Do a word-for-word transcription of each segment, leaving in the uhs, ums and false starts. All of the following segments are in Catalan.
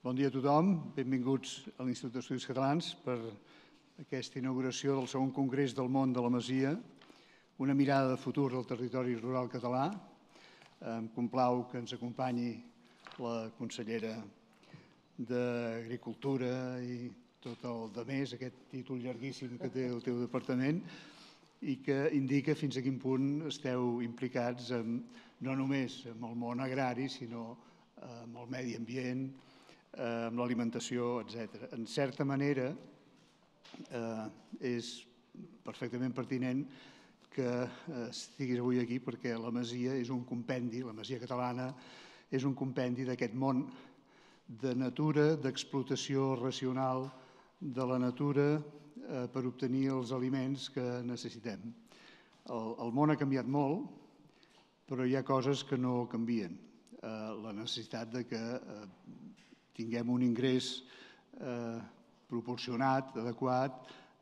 Bon dia a tothom, benvinguts a l'Institut d'Estudis Catalans per aquesta inauguració del segon Congrés del Món de la Masia, una mirada de futur del territori rural català. Em complau que ens acompanyi la consellera d'Agricultura i tot el de més, aquest títol llarguíssim que té el teu departament, i que indica fins a quin punt esteu implicats no només amb el món agrari, sinó amb el medi ambient, amb l'alimentació, etcètera. En certa manera, és perfectament pertinent que estiguis avui aquí perquè la Masia és un compendi, la Masia catalana és un compendi d'aquest món de natura, d'explotació racional de la natura per obtenir els aliments que necessitem. El món ha canviat molt, però hi ha coses que no canvien. La necessitat de que tinguem un ingrés proporcionat, adequat,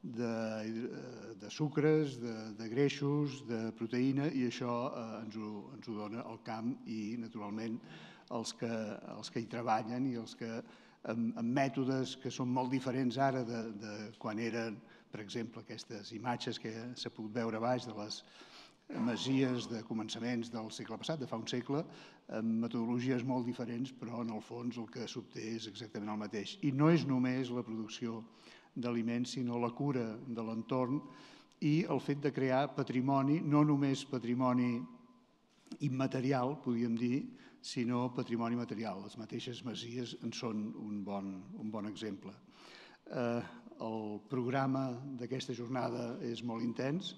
de sucres, de greixos, de proteïna, i això ens ho dona el camp i, naturalment, els que hi treballen i els que, amb mètodes que són molt diferents ara de quan eren, per exemple, aquestes imatges que s'ha pogut veure a baix de les masies de començaments del segle passat, de fa un segle, amb metodologies molt diferents, però en el fons el que s'obté és exactament el mateix. I no és només la producció d'aliments, sinó la cura de l'entorn i el fet de crear patrimoni, no només patrimoni immaterial, podríem dir, sinó patrimoni material. Les mateixes masies en són un bon exemple. El programa d'aquesta jornada és molt intens.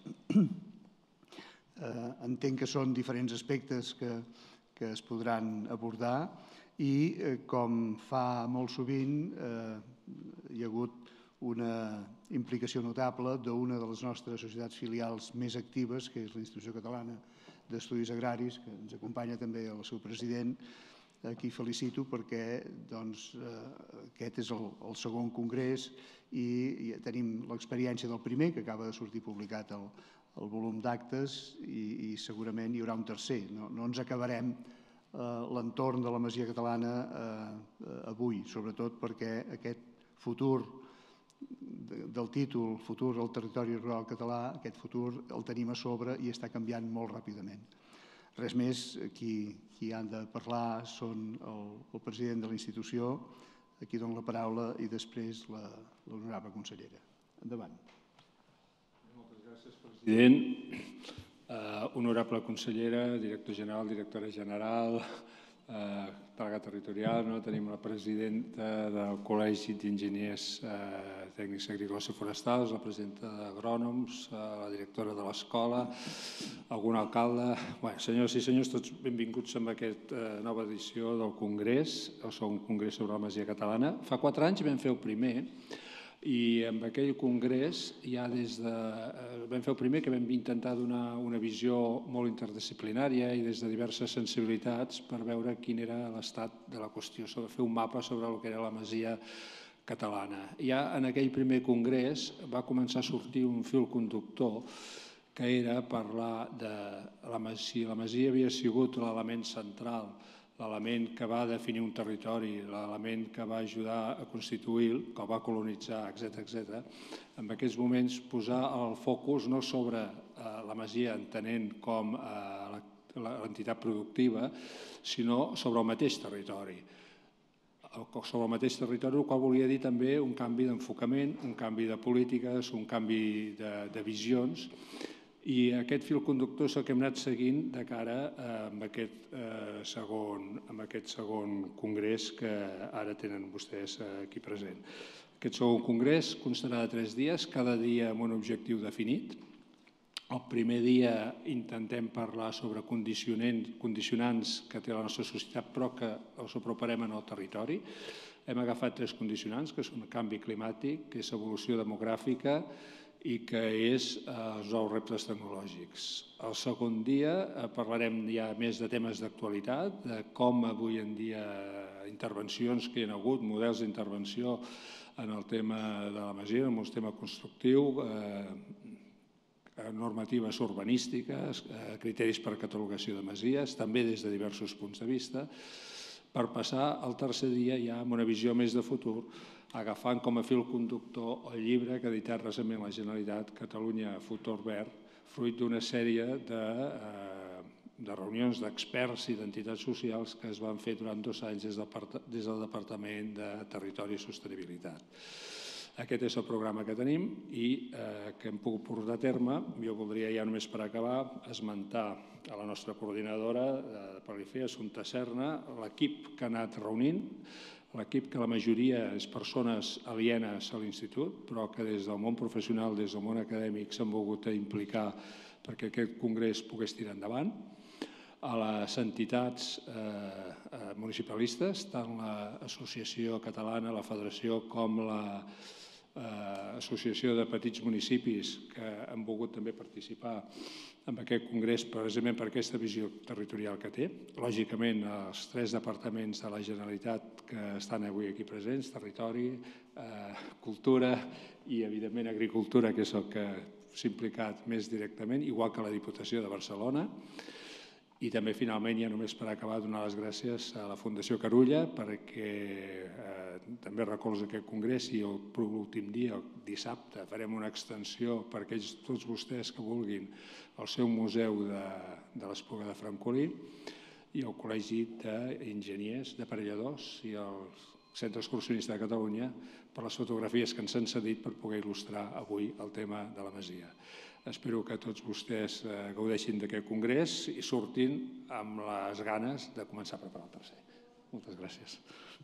Entenc que són diferents aspectes que es podran abordar i, com fa molt sovint, hi ha hagut una implicació notable d'una de les nostres societats filials més actives, que és la Institució Catalana d'Estudis Agraris, que ens acompanya també el seu president, a qui felicito perquè aquest és el segon congrés i tenim l'experiència del primer, que acaba de sortir publicat el volum d'actes, i segurament hi haurà un tercer. No ens acabarem l'entorn de la Masia catalana avui, sobretot perquè aquest futur del títol, el futur del territori rural català, aquest futur el tenim a sobre i està canviant molt ràpidament. Res més, qui han de parlar són el president de la institució, a qui dono la paraula, i després l'honorable consellera. Endavant. Moltes gràcies, president. Honorable consellera, director general, directora general, delegada territorial, tenim la presidenta del Col·legi d'Enginyers Tècnics Agrícoles i Forestals, la presidenta d'Agrònoms, la directora de l'escola, algun alcalde... Senyores i senyors, tots benvinguts a aquesta nova edició del Congrés, el segon Congrés sobre la Masia Catalana. Fa quatre anys vam fer el primer, i amb aquell congrés ja des de... vam fer el primer que vam intentar donar una visió molt interdisciplinària i des de diverses sensibilitats per veure quin era l'estat de la qüestió, fer un mapa sobre el que era la Masia catalana. Ja en aquell primer congrés va començar a sortir un fil conductor que era parlar de si la Masia havia sigut l'element central, l'element que va definir un territori, l'element que va ajudar a constituir, que el va colonitzar, etcètera. En aquests moments posar el focus no sobre la Masia entenent com l'entitat productiva, sinó sobre el mateix territori. Sobre el mateix territori, el qual volia dir també un canvi d'enfocament, un canvi de polítiques, un canvi de visions. I aquest fil conductor és el que hem anat seguint de cara a aquest segon congrés que ara tenen vostès aquí present. Aquest segon congrés constarà de tres dies, cada dia amb un objectiu definit. El primer dia intentem parlar sobre condicionants que té la nostra societat però que els aproparem en el territori. Hem agafat tres condicionants, que són canvi climàtic, que és evolució demogràfica i que és els nous reptes tecnològics. El segon dia parlarem ja més de temes d'actualitat, de com avui en dia intervencions que hi ha hagut, models d'intervenció en el tema de la Masia, en el tema constructiu, normatives urbanístiques, criteris per catalogació de masies, també des de diversos punts de vista. per passar al tercer dia ja amb una visió més de futur, agafant com a fil conductor el llibre que ha editat recentment la Generalitat, Catalunya Futur Verd, fruit d'una sèrie de, eh, de reunions d'experts i d'entitats socials que es van fer durant dos anys des, de, des del Departament de Territori i Sostenibilitat. Aquest és el programa que tenim i eh, que hem pogut portar a terme. Jo voldria ja només per acabar esmentar a la nostra coordinadora de Pel·lifé, Assumpta Serna, l'equip que ha anat reunint, l'equip que la majoria és persones alienes a l'institut, però que des del món professional, des del món acadèmic s'han volgut implicar perquè aquest congrés pogués tirar endavant, a les entitats eh, municipalistes, tant l'Associació Catalana, la Federació com la Associació de Petits Municipis que han volgut també participar en aquest congrés precisament per aquesta visió territorial que té. Lògicament, els tres departaments de la Generalitat que estan avui aquí presents, Territori, Cultura i, evidentment, Agricultura, que és el que s'ha implicat més directament, igual que la Diputació de Barcelona. I també, finalment, ja només per acabar, donar les gràcies a la Fundació Carulla perquè també recolza aquest congrés i l'últim dia, el dissabte, farem una extensió per a tots vostès que vulguin al seu museu de l'Espluga de Francolí i al Col·legi d'Enginyers, d'Aparelladors i el Centre Excursionista de Catalunya per les fotografies que ens han cedit per poder il·lustrar avui el tema de la Masia. Espero que tots vostès gaudeixin d'aquest congrés i surtin amb les ganes de començar a preparar el tercer. Moltes gràcies.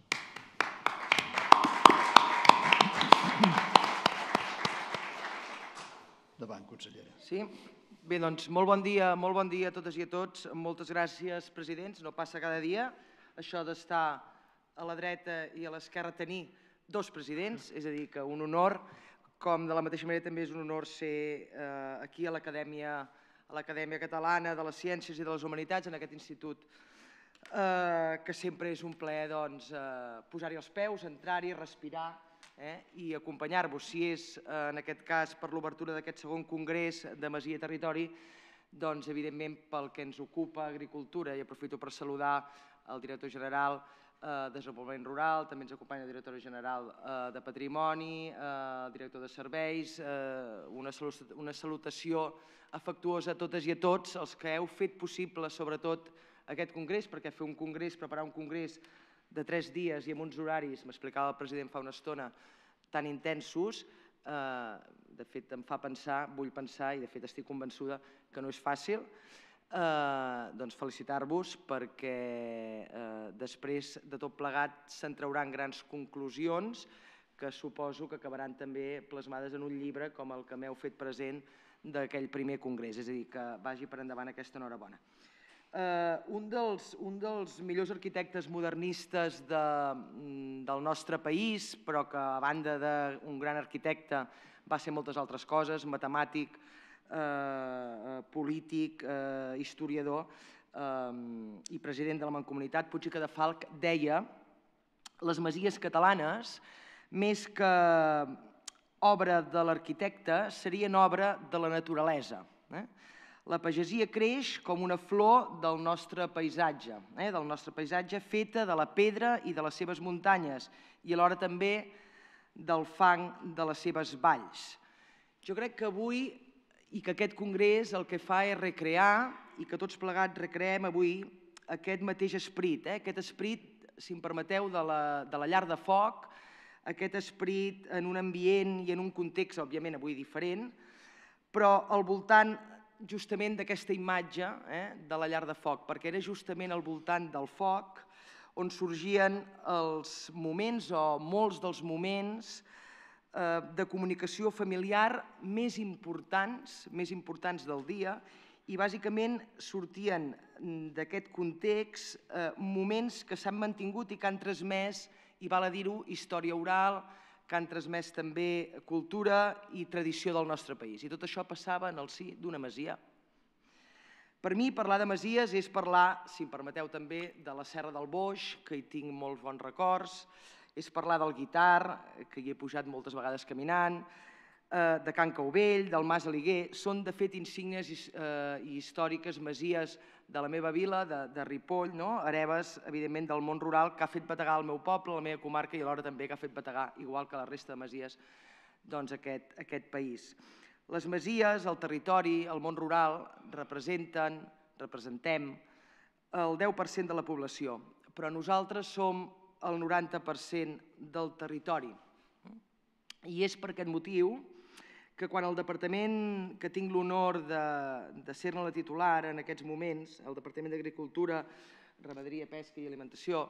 Endavant, consellera. Sí? Bé, doncs, molt bon dia, molt bon dia a totes i a tots. Moltes gràcies, presidents. No passa cada dia això d'estar a la dreta i a l'esquerra tenir dos presidents, és a dir, que un honor, com de la mateixa manera també és un honor ser aquí a l'Acadèmia Catalana de les Ciències i de les Humanitats, en aquest institut, que sempre és un plaer posar-hi els peus, entrar-hi, respirar i acompanyar-vos. Si és, en aquest cas, per l'obertura d'aquest segon congrés de Masia i Territori, doncs, evidentment, pel que ens ocupa, Agricultura, i aprofito per saludar el director general de Desenvolupament Rural, també ens acompanya la directora general de Patrimoni, el director de Serveis, una salutació afectuosa a totes i a tots els que heu fet possible, sobretot, aquest congrés, perquè fer un congrés, preparar un congrés de tres dies i amb uns horaris, m'explicava el president fa una estona, tan intensos, de fet em fa pensar, vull pensar i de fet estic convençuda que no és fàcil, doncs felicitar-vos perquè després de tot plegat se'n trauran grans conclusions que suposo que acabaran també plasmades en un llibre com el que m'heu fet present d'aquell primer congrés, és a dir, que vagi per endavant aquesta enhorabona. Un dels millors arquitectes modernistes del nostre país, però que a banda d'un gran arquitecte va ser moltes altres coses, matemàtic, polític, historiador i president de la Mancomunitat, Puig i Cadafalch, deia: les masies catalanes, més que obra de l'arquitecte, serien obra de la naturalesa. La pagesia creix com una flor del nostre paisatge, del nostre paisatge feta de la pedra i de les seves muntanyes i alhora també del fang de les seves valls. Jo crec que avui i que aquest congrés el que fa és recrear i que tots plegats recreem avui aquest mateix esperit, aquest esperit, si em permeteu, de la llar de foc, aquest esperit en un ambient i en un context, òbviament, avui diferent, però al voltant justament d'aquesta imatge de la llar de foc, perquè era justament al voltant del foc on sorgien els moments o molts dels moments de comunicació familiar més importants, més importants del dia, i bàsicament sortien d'aquest context moments que s'han mantingut i que han transmès, i val a dir-ho, història oral, que han transmès també cultura i tradició del nostre país. I tot això passava en el si d'una masia. Per mi, parlar de masies és parlar, si em permeteu també, de la Serra del Boix, que hi tinc molts bons records, és parlar del Guitar, que hi he pujat moltes vegades caminant, de Can Cauvell, del Mas Aliguer, són de fet insígnies històriques, masies de la meva vila, de Ripoll, hereves, evidentment, del món rural, que ha fet bategar el meu poble, la meva comarca, i alhora també que ha fet bategar, igual que la resta de masies, aquest país. Les masies, el territori, el món rural, representen, representem el deu per cent de la població, però nosaltres som el noranta per cent del territori. I és per aquest motiu que quan el departament, que tinc l'honor de ser-ne la titular en aquests moments, el Departament d'Agricultura, Ramaderia, Pesca i Alimentació,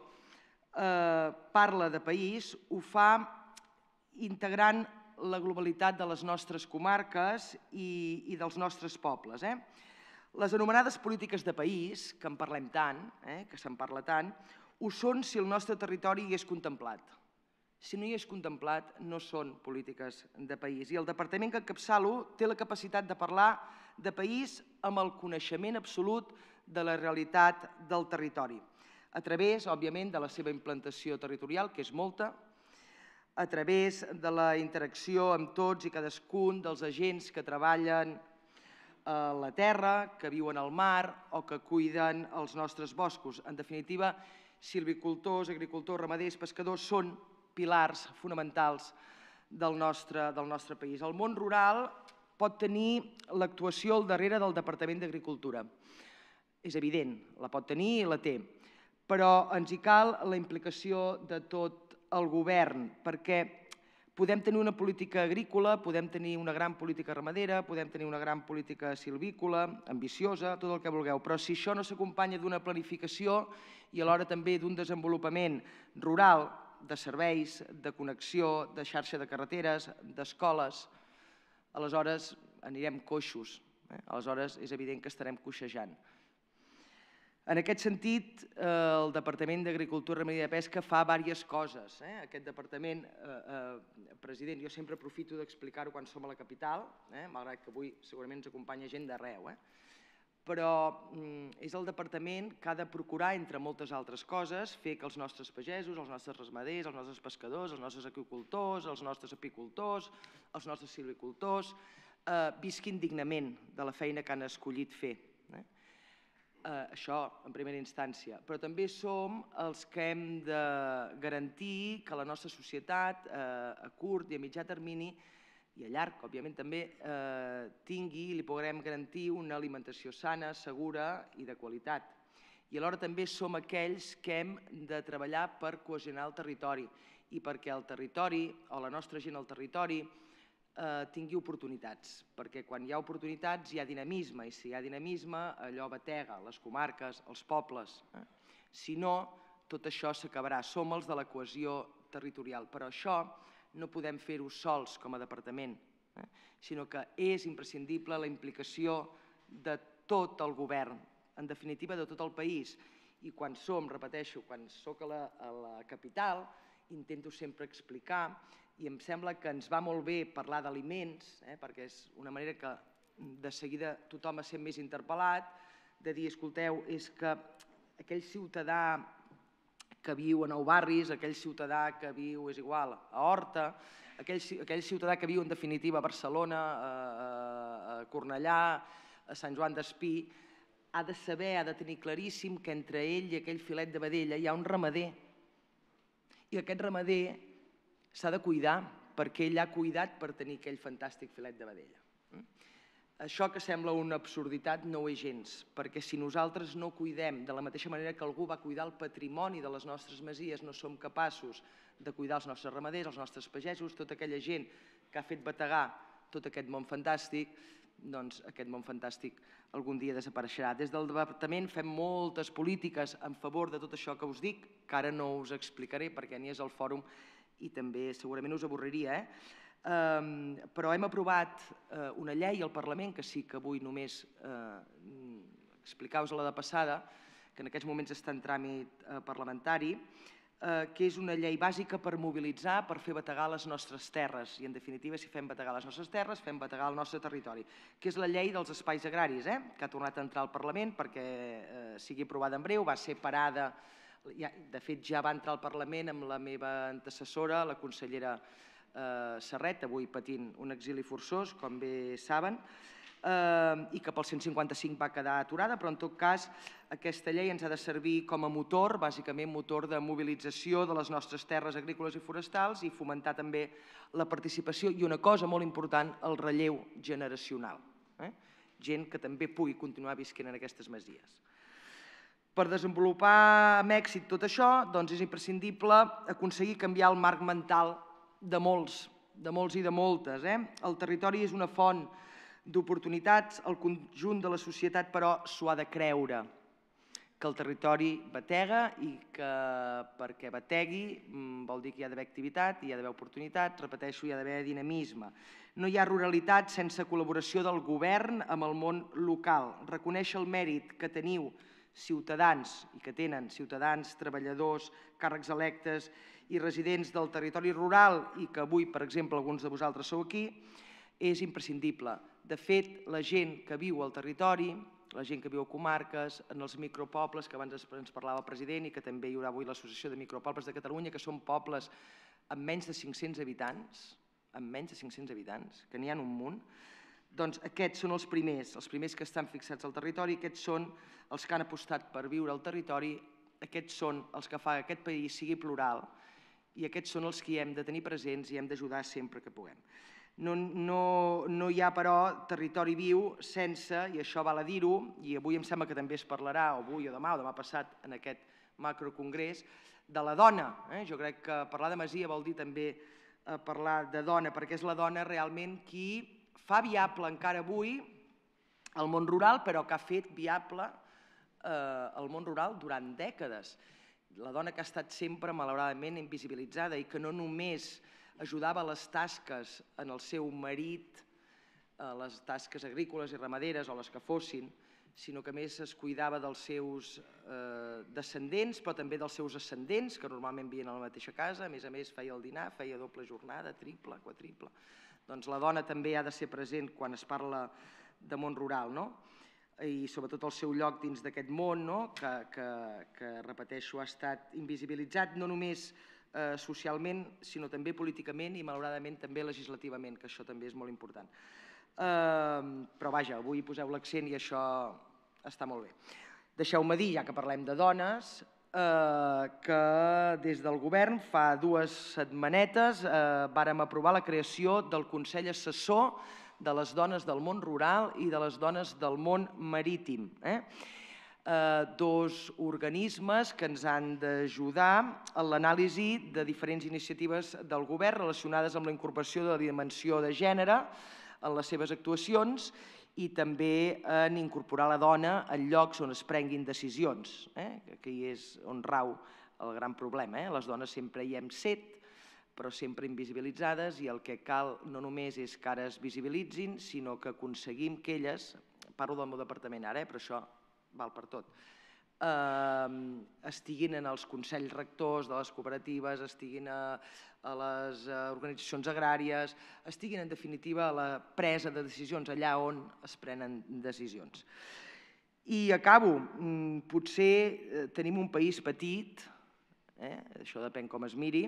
parla de país, ho fa integrant la globalitat de les nostres comarques i dels nostres pobles. Les anomenades polítiques de país, que en parlem tant, que se'n parla tant, ho són si el nostre territori hi és contemplat. Si no hi és contemplat, no són polítiques de país. I el departament que encapçalo té la capacitat de parlar de país amb el coneixement absolut de la realitat del territori, a través, òbviament, de la seva implantació territorial, que és molta, a través de la interacció amb tots i cadascun dels agents que treballen a la terra, que viuen al mar o que cuiden els nostres boscos. En definitiva, silvicultors, agricultors, ramaders, pescadors són pilars fonamentals del nostre país. El món rural pot tenir l'actuació al darrere del Departament d'Agricultura. És evident, la pot tenir i la té, però ens hi cal la implicació de tot el govern, perquè podem tenir una política agrícola, podem tenir una gran política ramadera, podem tenir una gran política silvícola, ambiciosa, tot el que vulgueu, però si això no s'acompanya d'una planificació i alhora també d'un desenvolupament rural, de serveis, de connexió, de xarxa de carreteres, d'escoles, aleshores anirem coixos, aleshores és evident que estarem coixejant. En aquest sentit, el Departament d'Agricultura, Ramaderia i Pesca fa diverses coses. Aquest departament, president, jo sempre aprofito d'explicar-ho quan som a la capital, malgrat que avui segurament ens acompanya gent d'arreu, però és el departament que ha de procurar, entre moltes altres coses, fer que els nostres pagesos, els nostres ramaders, els nostres pescadors, els nostres aqüicultors, els nostres apicultors, els nostres silvicultors, visquin dignament de la feina que han escollit fer. Això en primera instància, però també som els que hem de garantir que la nostra societat a curt i a mitjà termini i a llarg, òbviament també, tingui i li podrem garantir una alimentació sana, segura i de qualitat. I alhora també som aquells que hem de treballar per cohesionar el territori i perquè el territori o la nostra gent al territori tingui oportunitats, perquè quan hi ha oportunitats hi ha dinamisme, i si hi ha dinamisme allò batega les comarques, els pobles. Si no, tot això s'acabarà. Som els de la cohesió territorial, però això no podem fer-ho sols com a departament, sinó que és imprescindible la implicació de tot el govern, en definitiva de tot el país. I quan som, repeteixo, quan soc a la capital, intento sempre explicar, i em sembla que ens va molt bé parlar d'aliments, perquè és una manera que de seguida tothom es sent més interpel·lat, de dir, escolteu, és que aquell ciutadà que viu a Nou Barris, aquell ciutadà que viu, és igual, a Horta, aquell ciutadà que viu en definitiva a Barcelona, a Cornellà, a Sant Joan d'Espí, ha de saber, ha de tenir claríssim que entre ell i aquell filet de vedella hi ha un ramader. I aquest ramader s'ha de cuidar perquè ell ha cuidat per tenir aquell fantàstic filet de vedella. Això que sembla una absurditat no ho és gens, perquè si nosaltres no cuidem de la mateixa manera que algú va cuidar el patrimoni de les nostres masies, no som capaços de cuidar els nostres ramaders, els nostres pagesos, tota aquella gent que ha fet bategar tot aquest món fantàstic, doncs aquest món fantàstic algun dia desapareixerà. Des del departament fem moltes polítiques en favor de tot això que us dic, que ara no us explicaré perquè ni és el fòrum i també segurament us avorriria, però hem aprovat una llei al Parlament, que sí que vull només explicar-vos-la de passada, que en aquests moments està en tràmit parlamentari, que és una llei bàsica per mobilitzar, per fer bategar les nostres terres. I, en definitiva, si fem bategar les nostres terres, fem bategar el nostre territori, que és la llei dels espais agraris, que ha tornat a entrar al Parlament perquè sigui aprovada en breu, va ser parada, de fet ja va entrar al Parlament amb la meva antecessora, la consellera Serret, avui patint un exili forçós, com bé saben, i que pel cent cinquanta-cinc va quedar aturada, però en tot cas aquesta llei ens ha de servir com a motor, bàsicament motor de mobilització de les nostres terres agrícoles i forestals i fomentar també la participació i una cosa molt important, el relleu generacional. Gent que també pugui continuar visquent en aquestes masies. Per desenvolupar amb èxit tot això, doncs és imprescindible aconseguir canviar el marc mental de molts, de molts i de moltes. El territori és una font d'oportunitats, el conjunt de la societat, però, s'ho ha de creure, que el territori batega i que perquè bategui vol dir que hi ha d'haver activitat, hi ha d'haver oportunitats, repeteixo, hi ha d'haver dinamisme. No hi ha ruralitat sense col·laboració del govern amb el món local. Reconèixer el mèrit que teniu ciutadans i que tenen ciutadans, treballadors, càrrecs electes i residents del territori rural i que avui, per exemple, alguns de vosaltres sou aquí, és imprescindible. De fet, la gent que viu al territori, la gent que viu a comarques, en els micropobles, que abans ens parlava el president i que també hi haurà avui l'Associació de Micropobles de Catalunya, que són pobles amb menys de cinc-cents habitants, amb menys de cinc-cents habitants, que n'hi ha un munt, doncs aquests són els primers, els primers que estan fixats al territori, aquests són els que han apostat per viure al territori, aquests són els que fan que aquest país sigui plural i aquests són els que hi hem de tenir presents i hem d'ajudar sempre que puguem. No, no, no hi ha, però, territori viu sense, i això val a dir-ho, i avui em sembla que també es parlarà, o avui o demà o demà passat, en aquest macrocongrés, de la dona. Eh? Jo crec que parlar de masia vol dir també eh, parlar de dona, perquè és la dona realment qui fa viable encara avui el món rural, però que ha fet viable eh, el món rural durant dècades. La dona que ha estat sempre, malauradament, invisibilitzada i que no només ajudava a les tasques en el seu marit, a les tasques agrícoles i ramaderes o les que fossin, sinó que a més es cuidava dels seus eh, descendents, però també dels seus ascendents, que normalment vivien a la mateixa casa, a més a més feia el dinar, feia doble jornada, triple, quadriple. Doncs la dona també ha de ser present quan es parla de món rural, no? I sobretot el seu lloc dins d'aquest món, no? que, que, que, repeteixo, ha estat invisibilitzat no només Eh, socialment, sinó també políticament i malauradament també legislativament, que això també és molt important. Eh, però vaja, avui poseu l'accent i això està molt bé. Deixeu-me dir, ja que parlem de dones, eh, que des del govern fa dues setmanetes eh, vàrem aprovar la creació del Consell Assessor de les Dones del Món Rural i de les Dones del Món Marítim. Eh? Eh, dos organismes que ens han d'ajudar en l'anàlisi de diferents iniciatives del govern relacionades amb la incorporació de la dimensió de gènere en les seves actuacions i també en incorporar la dona en llocs on es prenguin decisions, eh? que aquí és on rau el gran problema. Eh? Les dones sempre hi hem set, però sempre invisibilitzades i el que cal no només és que ara es visibilitzin, sinó que aconseguim que elles, parlo del meu departament ara, eh? però això val per tot, eh, estiguin en els consells rectors de les cooperatives, estiguin a, a les organitzacions agràries, estiguin en definitiva a la presa de decisions allà on es prenen decisions. I acabo, potser tenim un país petit, eh, això depèn com es miri,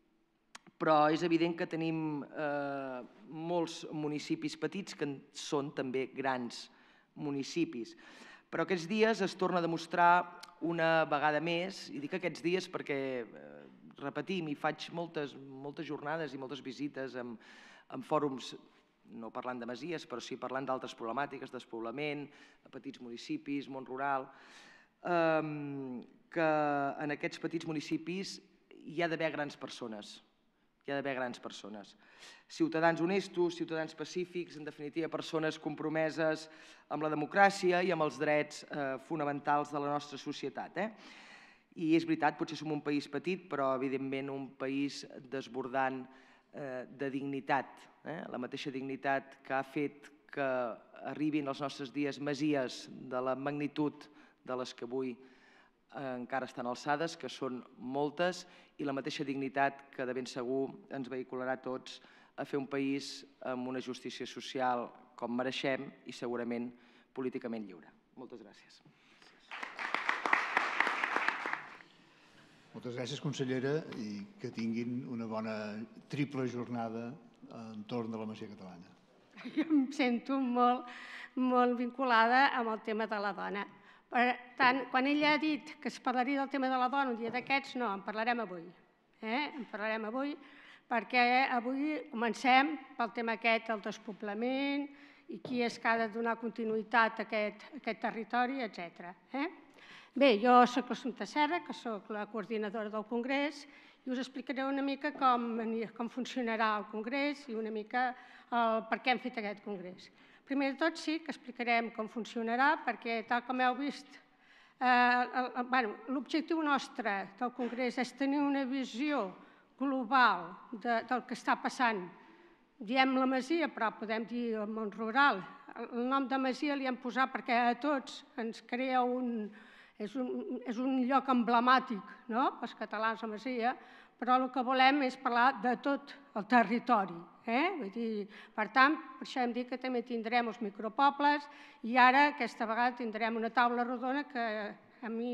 però és evident que tenim eh, molts municipis petits que són també grans municipis. Però aquests dies es torna a demostrar una vegada més, i dic aquests dies perquè, eh, repetim, hi faig moltes, moltes jornades i moltes visites en, en fòrums, no parlant de masies, però sí parlant d'altres problemàtiques, despoblament, petits municipis, món rural, eh, que en aquests petits municipis hi ha d'haver grans persones. Hi ha d'haver grans persones. Ciutadans honestos, ciutadans pacífics, en definitiva persones compromeses amb la democràcia i amb els drets eh, fonamentals de la nostra societat. Eh? I és veritat, potser som un país petit, però evidentment un país desbordant eh, de dignitat. Eh? La mateixa dignitat que ha fet que arribin als nostres dies masies de la magnitud de les que avui encara estan alçades, que són moltes, i la mateixa dignitat que de ben segur ens vehicularà a tots a fer un país amb una justícia social com mereixem i segurament políticament lliure. Moltes gràcies. Moltes gràcies, consellera, i que tinguin una bona triple jornada entorn de la Masia Catalana. Jo em sento molt, molt vinculada amb el tema de la dona. Per tant, quan ella ha dit que es parlaria del tema de la dona un dia d'aquests, no, en parlarem avui. En parlarem avui perquè avui comencem pel tema aquest, el despoblament, i qui és que ha de donar continuïtat a aquest territori, etcètera. Bé, jo soc l'Assumpta Serra, que soc la coordinadora del Congrés, i us explicaré una mica com funcionarà el Congrés i una mica per què hem fet aquest Congrés. Primer de tot sí que explicarem com funcionarà, perquè tal com heu vist, l'objectiu nostre del Congrés és tenir una visió global del que està passant. Diem la Masia, però podem dir el món rural. El nom de Masia li hem posat perquè a tots ens crea un... és un lloc emblemàtic, no?, pels catalans, la Masia, però el que volem és parlar de tot el territori. Per tant, per això hem dit que també tindrem els micropobles i ara, aquesta vegada, tindrem una taula rodona que a mi,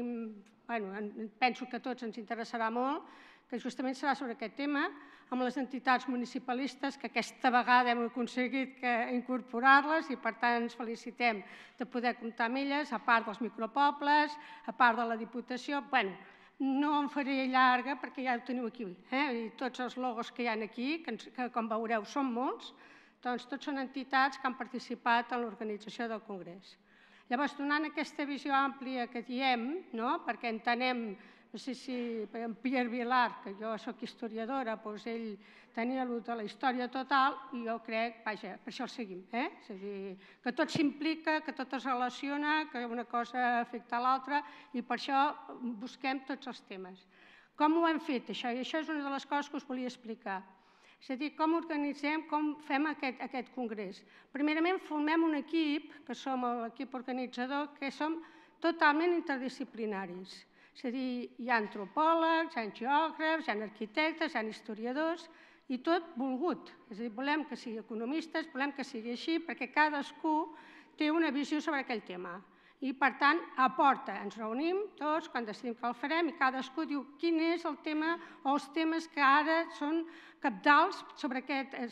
penso que a tots ens interessarà molt, que justament serà sobre aquest tema, amb les entitats municipalistes, que aquesta vegada hem aconseguit incorporar-les i, per tant, ens felicitem de poder comptar amb elles, a part dels micropobles, a part de la Diputació. Bé, no em faré llarga perquè ja ho teniu aquí. Tots els logos que hi ha aquí, que com veureu són molts, doncs tots són entitats que han participat en l'organització del Congrés. Llavors, donant aquesta visió àmplia que diem, perquè entenem, no sé si en Pierre Vilar, que jo soc historiadora, doncs ell tenia allò de la història total i jo crec, vaja, per això el seguim. És a dir, que tot s'implica, que tot es relaciona, que una cosa afecta a l'altra i per això busquem tots els temes. Com ho hem fet, això? I això és una de les coses que us volia explicar. És a dir, com organitzem, com fem aquest congrés. Primerament, formem un equip, que som l'equip organitzador, que som totalment interdisciplinaris. És a dir, hi ha antropòlegs, hi ha geògrafs, hi ha arquitectes, hi ha historiadors, i tot volgut. És a dir, volem que sigui economistes, volem que sigui així, perquè cadascú té una visió sobre aquell tema. I, per tant, aporta. Ens reunim tots quan decidim que el farem i cadascú diu quin és el tema o els temes que ara són cabdals sobre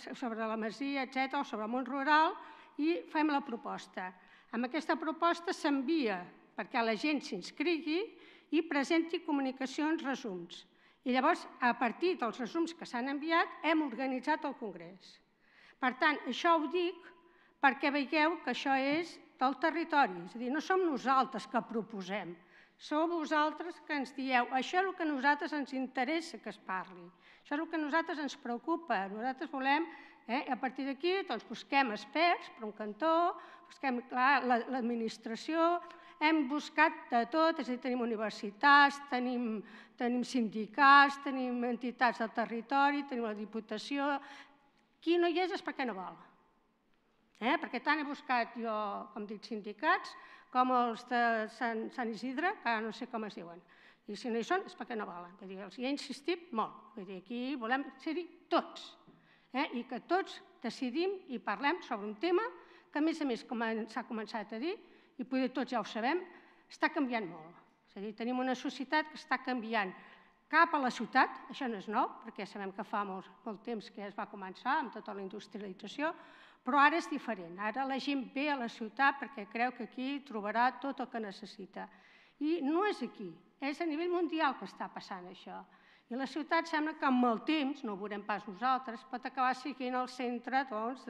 la Masia, etcètera, o sobre el món rural, i fem la proposta. Amb aquesta proposta s'envia perquè la gent s'inscrigui i presenti comunicacions, resums. I llavors, a partir dels resums que s'han enviat, hem organitzat el Congrés. Per tant, això ho dic perquè veieu que això és del territori. És a dir, no som nosaltres que proposem, sou vosaltres que ens dieu això és el que a nosaltres ens interessa que es parli, això és el que a nosaltres ens preocupa. Nosaltres volem, a partir d'aquí, doncs busquem experts per un cantó, busquem l'administració, hem buscat de tot, és a dir, tenim universitats, tenim sindicats, tenim entitats del territori, tenim la Diputació. Qui no hi és és perquè no vol. Perquè tant he buscat jo, com dic, sindicats, com els de Sant Isidre, que ara no sé com es diuen. I si no hi són és perquè no volen. Vull dir, els hi he insistit molt. Vull dir, aquí volem ser-hi tots. I que tots decidim i parlem sobre un tema que, a més a més, com s'ha començat a dir, i potser tots ja ho sabem, està canviant molt. És a dir, tenim una societat que està canviant cap a la ciutat, això no és nou, perquè sabem que fa molt temps que es va començar amb tota la industrialització, però ara és diferent. Ara la gent ve a la ciutat perquè creu que aquí trobarà tot el que necessita. I no és aquí, és a nivell mundial que està passant això. I la ciutat sembla que amb el temps, no ho veurem pas nosaltres, pot acabar sent el centre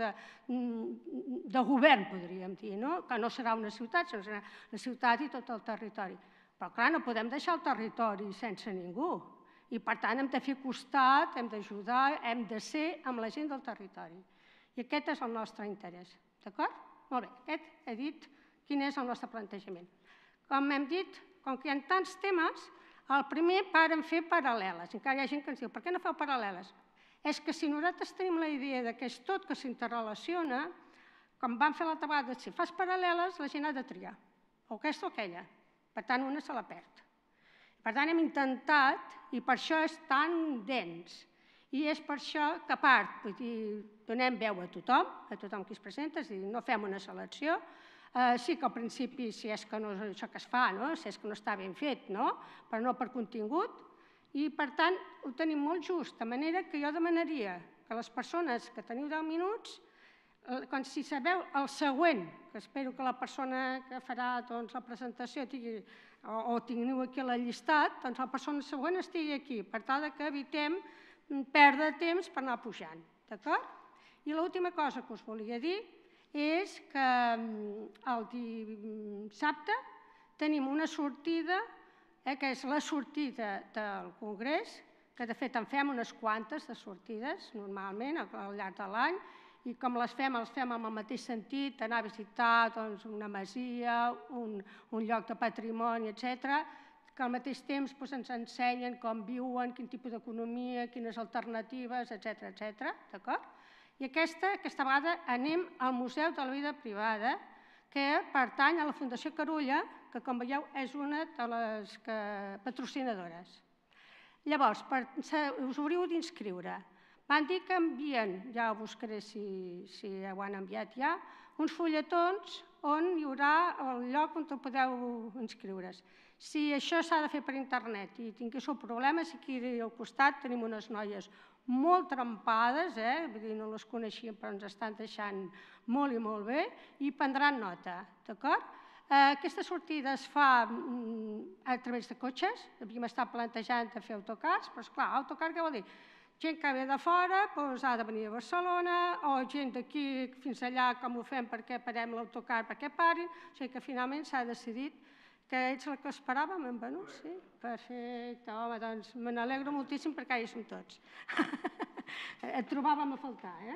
de govern, podríem dir, que no serà una ciutat, sinó serà la ciutat i tot el territori. Però, clar, no podem deixar el territori sense ningú. I, per tant, hem de fer costat, hem d'ajudar, hem de ser amb la gent del territori. I aquest és el nostre interès. D'acord? Molt bé. Aquest he dit quin és el nostre plantejament. Com hem dit, com que hi ha tants temes, el primer vàrem fer paral·leles. Encara hi ha gent que ens diu, per què no feu paral·leles? És que si nosaltres tenim la idea que és tot que s'interrelaciona, com vam fer l'altra vegada, si fas paral·leles, la gent ha de triar, o aquesta o aquella. Per tant, una se la perd. Per tant, hem intentat, i per això és tan dens, i és per això que, a part, donem veu a tothom, a tothom que es presenta, és a dir, no fem una selecció. Sí que al principi, si és que no és això que es fa, si és que no està ben fet, però no per contingut. I, per tant, ho tenim molt just, de manera que jo demanaria que les persones que teniu deu minuts, quan si sabeu el següent, que espero que la persona que farà la presentació o tingueu aquí l'allistat, doncs la persona següent estigui aquí, per tal que evitem perdre temps per anar pujant, d'acord? I l'última cosa que us volia dir és que el dissabte tenim una sortida, que és la sortida del Congrés, que de fet en fem unes quantes de sortides, normalment, al llarg de l'any, i com les fem, les fem amb el mateix sentit, anar a visitar una masia, un lloc de patrimoni, etcètera, que al mateix temps ens ensenyen com viuen, quin tipus d'economia, quines alternatives, etcètera, etcètera, d'acord? I aquesta vegada anem al Museu de la Vida Privada, que pertany a la Fundació Carulla, que, com veieu, és una de les patrocinadores. Llavors, us hauríeu d'inscriure. Van dir que envien, ja ho buscaré si ho han enviat ja, uns fulletons on hi haurà el lloc on podeu inscriure's. Si això s'ha de fer per internet i tinguéssiu problemes, aquí al costat tenim unes noies molt trempades, vull dir, no les coneixíem però ens estan deixant molt i molt bé i prendran nota, d'acord? Aquesta sortida es fa a través de cotxes, havíem estat plantejant de fer autocars, però esclar, autocar què vol dir? Gent que ve de fora ha de venir a Barcelona o gent d'aquí fins allà com ho fem perquè parem l'autocar perquè parin, o sigui que finalment s'ha decidit que ets el que esperàvem, en Benú, sí? Perfecte, home, doncs me n'alegro moltíssim perquè hi som tots. Et trobàvem a faltar, eh?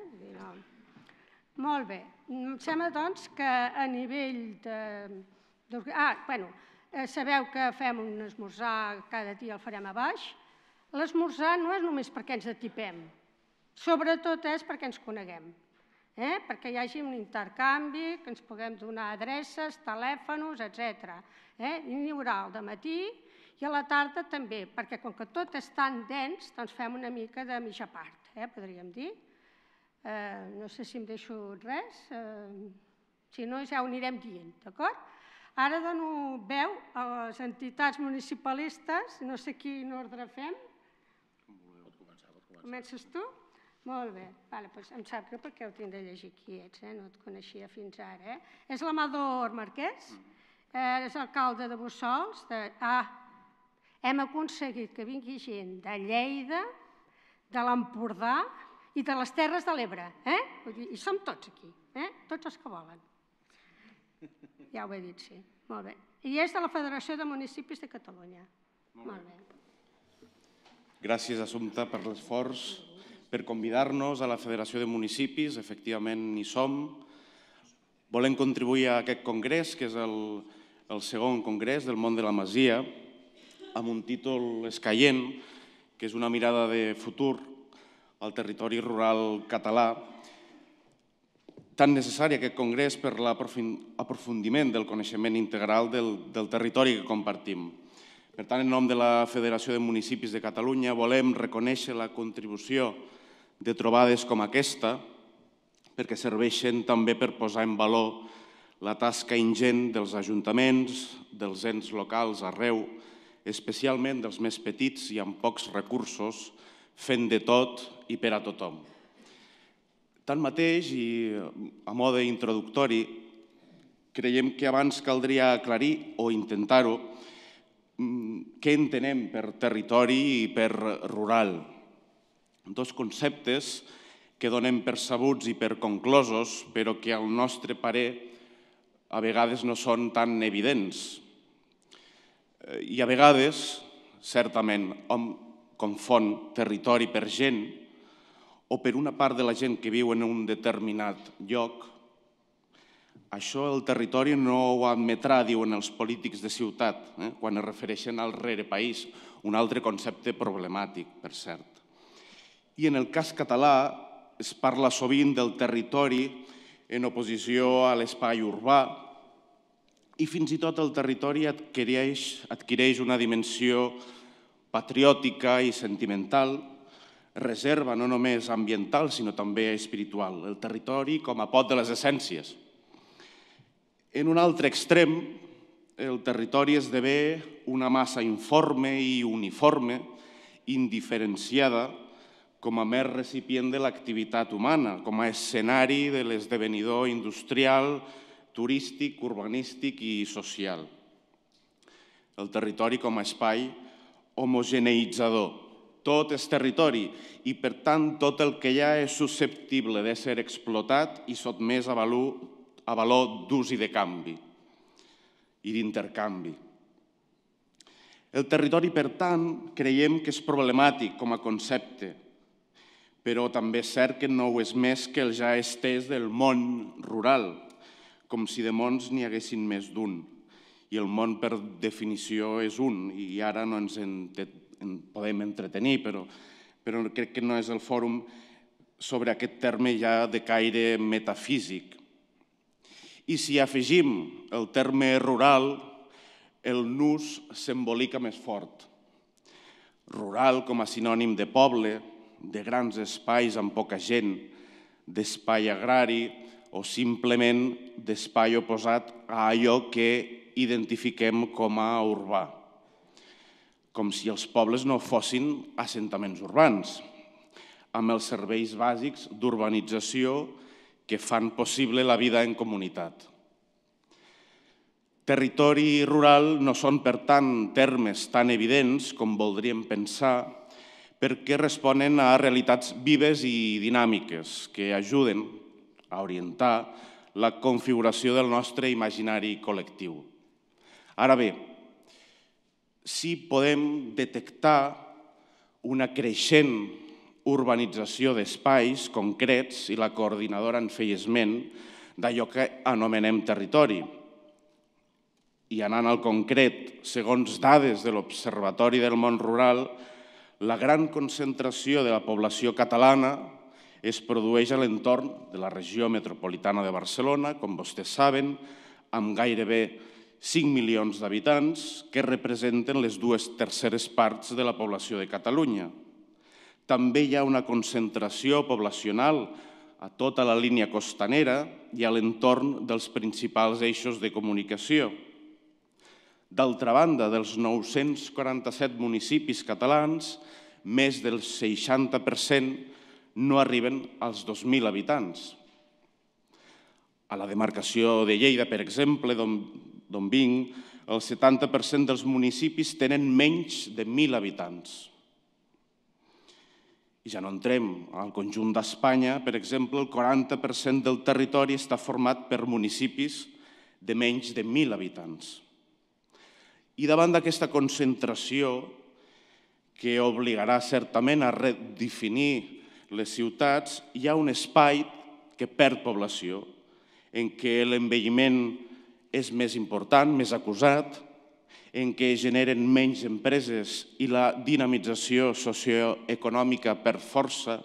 Molt bé. Em sembla, doncs, que a nivell de... Ah, bueno, sabeu que fem un esmorzar, cada dia el farem a baix. L'esmorzar no és només perquè ens atipem, sobretot és perquè ens coneguem, perquè hi hagi un intercanvi, que ens puguem donar adreces, telèfons, etcètera. N'hi haurà al dematí i a la tarda també, perquè com que tot és tan dens, doncs fem una mica de mitja part, podríem dir. No sé si em deixo res, si no ja ho anirem dient, d'acord? Ara dono veu a les entitats municipalistes, no sé quin ordre fem. Comences tu? Molt bé. Em sap greu perquè ho tinc de llegir qui ets, no et coneixia fins ara. És l'Amador Marquès, és alcalde de Bussols. Ah, hem aconseguit que vingui gent de Lleida, de l'Empordà i de les Terres de l'Ebre. I som tots aquí, tots els que volen. Ja ho he dit, sí. Molt bé. I és de la Federació de Municipis de Catalunya. Molt bé. Gràcies, Assumpta, per l'esforç, per convidar-nos a la Federació de Municipis. Efectivament, hi som. Volem contribuir a aquest congrés, que és el segon congrés del món de la Masia, amb un títol escaient, que és una mirada de futur al territori rural català. Tan necessari aquest congrés per l'aprofundiment del coneixement integral del territori que compartim. Per tant, en nom de la Federació de Municipis de Catalunya, volem reconèixer la contribució de trobades com aquesta, perquè serveixen també per posar en valor la tasca ingent dels ajuntaments, dels ens locals arreu, especialment dels més petits i amb pocs recursos, fent de tot i per a tothom. Tanmateix, i a mode introductori, creiem que abans caldria aclarir o intentar-ho què entenem per territori i per rural. Dos conceptes que donem per sabuts i per conclosos, però que al nostre parer a vegades no són tan evidents. I a vegades, certament, hom confon territori per gent o per una part de la gent que viu en un determinat lloc. Això el territori no ho admetrà, diuen els polítics de ciutat, quan es refereixen al rerepaís, un altre concepte problemàtic, per cert. I en el cas català es parla sovint del territori en oposició a l'espai urbà i fins i tot el territori adquireix una dimensió patriòtica i sentimental, reserva no només ambiental sinó també espiritual, el territori com a pot de les essències. En un altre extrem, el territori esdevé una massa informe i uniforme indiferenciada com a mer recipient de l'activitat humana, com a escenari de l'esdevenidor industrial, turístic, urbanístic i social. El territori com a espai homogeneïtzador. Tot és territori i, per tant, tot el que hi ha és susceptible de ser explotat i sotmès a valor, a valor d'ús i de canvi i d'intercanvi. El territori, per tant, creiem que és problemàtic com a concepte, però també és cert que no ho és més que el ja estès del món rural, com si de mons n'hi haguessin més d'un. I el món, per definició, és un, i ara no ens en podem entretenir, però crec que no és el fòrum sobre aquest terme ja de caire metafísic. I si afegim el terme rural, el nus s'embolica més fort. Rural com a sinònim de poble, de grans espais amb poca gent, d'espai agrari o simplement d'espai oposat a allò que identifiquem com a urbà, com si els pobles no fossin assentaments urbans, amb els serveis bàsics d'urbanització que fan possible la vida en comunitat. Territori i rural no són, per tant, termes tan evidents com voldríem pensar, perquè responen a realitats vives i dinàmiques que ajuden a orientar la configuració del nostre imaginari col·lectiu. Ara bé, si podem detectar una creixent urbanització d'espais concrets, i la coordinadora en feia esment, d'allò que anomenem territori. I anant al concret, segons dades de l'Observatori del Món Rural, la gran concentració de la població catalana es produeix a l'entorn de la regió metropolitana de Barcelona, com vostès saben, amb gairebé cinc milions d'habitants, que representen les dues terceres parts de la població de Catalunya. També hi ha una concentració poblacional a tota la línia costanera i a l'entorn dels principals eixos de comunicació. D'altra banda, dels nou-cents quaranta-set municipis catalans, més del seixanta per cent no arriben als dos mil habitants. A la demarcació de Lleida, per exemple, d'on vinc, el setanta per cent dels municipis tenen menys de mil habitants. I ja no entrem al conjunt d'Espanya, per exemple, el quaranta per cent del territori està format per municipis de menys de mil habitants. I davant d'aquesta concentració, que obligarà certament a redefinir les ciutats, hi ha un espai que perd població, en què l'envelliment és més important, més acusat, en què generen menys empreses i la dinamització socioeconòmica per força,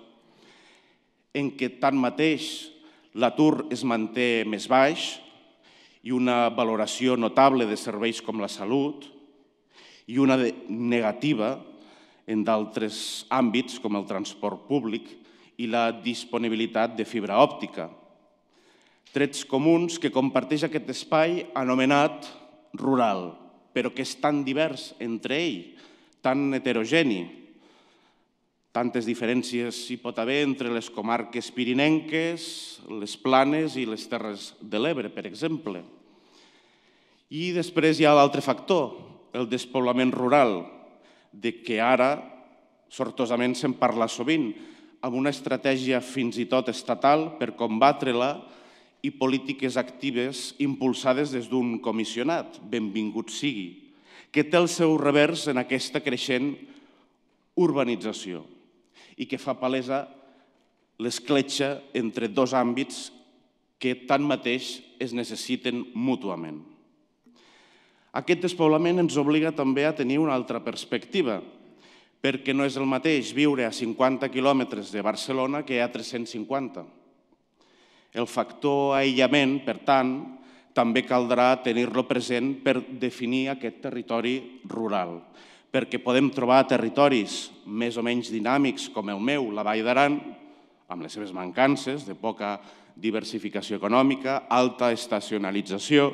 en què tanmateix l'atur es manté més baix i una valoració notable de serveis com la salut i una negativa en d'altres àmbits com el transport públic i la disponibilitat de fibra òptica. Trets comuns que comparteix aquest espai anomenat rural, però que és tan divers entre ell, tan heterogeni. Tantes diferències hi pot haver entre les comarques pirinenques, les planes i les Terres de l'Ebre, per exemple. I després hi ha l'altre factor, el despoblament rural, de què ara, sortosament, se'n parla sovint, amb una estratègia fins i tot estatal per combatre-la i polítiques actives impulsades des d'un comissionat, benvingut sigui, que té el seu revers en aquesta creixent urbanització i que fa palesa l'escletxa entre dos àmbits que tanmateix es necessiten mútuament. Aquest despoblament ens obliga també a tenir una altra perspectiva, perquè no és el mateix viure a cinquanta quilòmetres de Barcelona que a tres-cents cinquanta. El factor aïllament, per tant, també caldrà tenir-lo present per definir aquest territori rural, perquè podem trobar territoris més o menys dinàmics com el meu, la Vall d'Aran, amb les seves mancances de poca diversificació econòmica, alta estacionalització,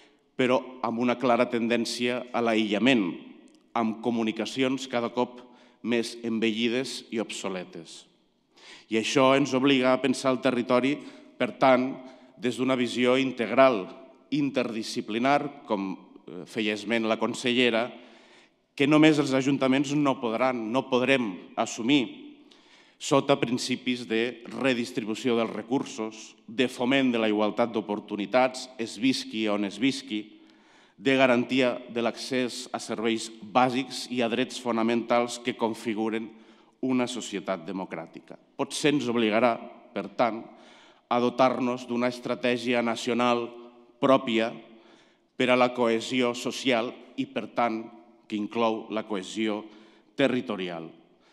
però amb una clara tendència a l'aïllament, amb comunicacions cada cop més envellides i obsoletes. I això ens obliga a pensar el territori, per tant, des d'una visió integral, interdisciplinar, com feia esment la consellera, que només els ajuntaments no podran, no podrem assumir sota principis de redistribució dels recursos, de foment de la igualtat d'oportunitats, es visqui on es visqui, de garantia de l'accés a serveis bàsics i a drets fonamentals que configuren una societat democràtica. Potser ens obligarà, per tant, a dotar-nos d'una estratègia nacional pròpia per a la cohesió social i, per tant, que inclou la cohesió territorial.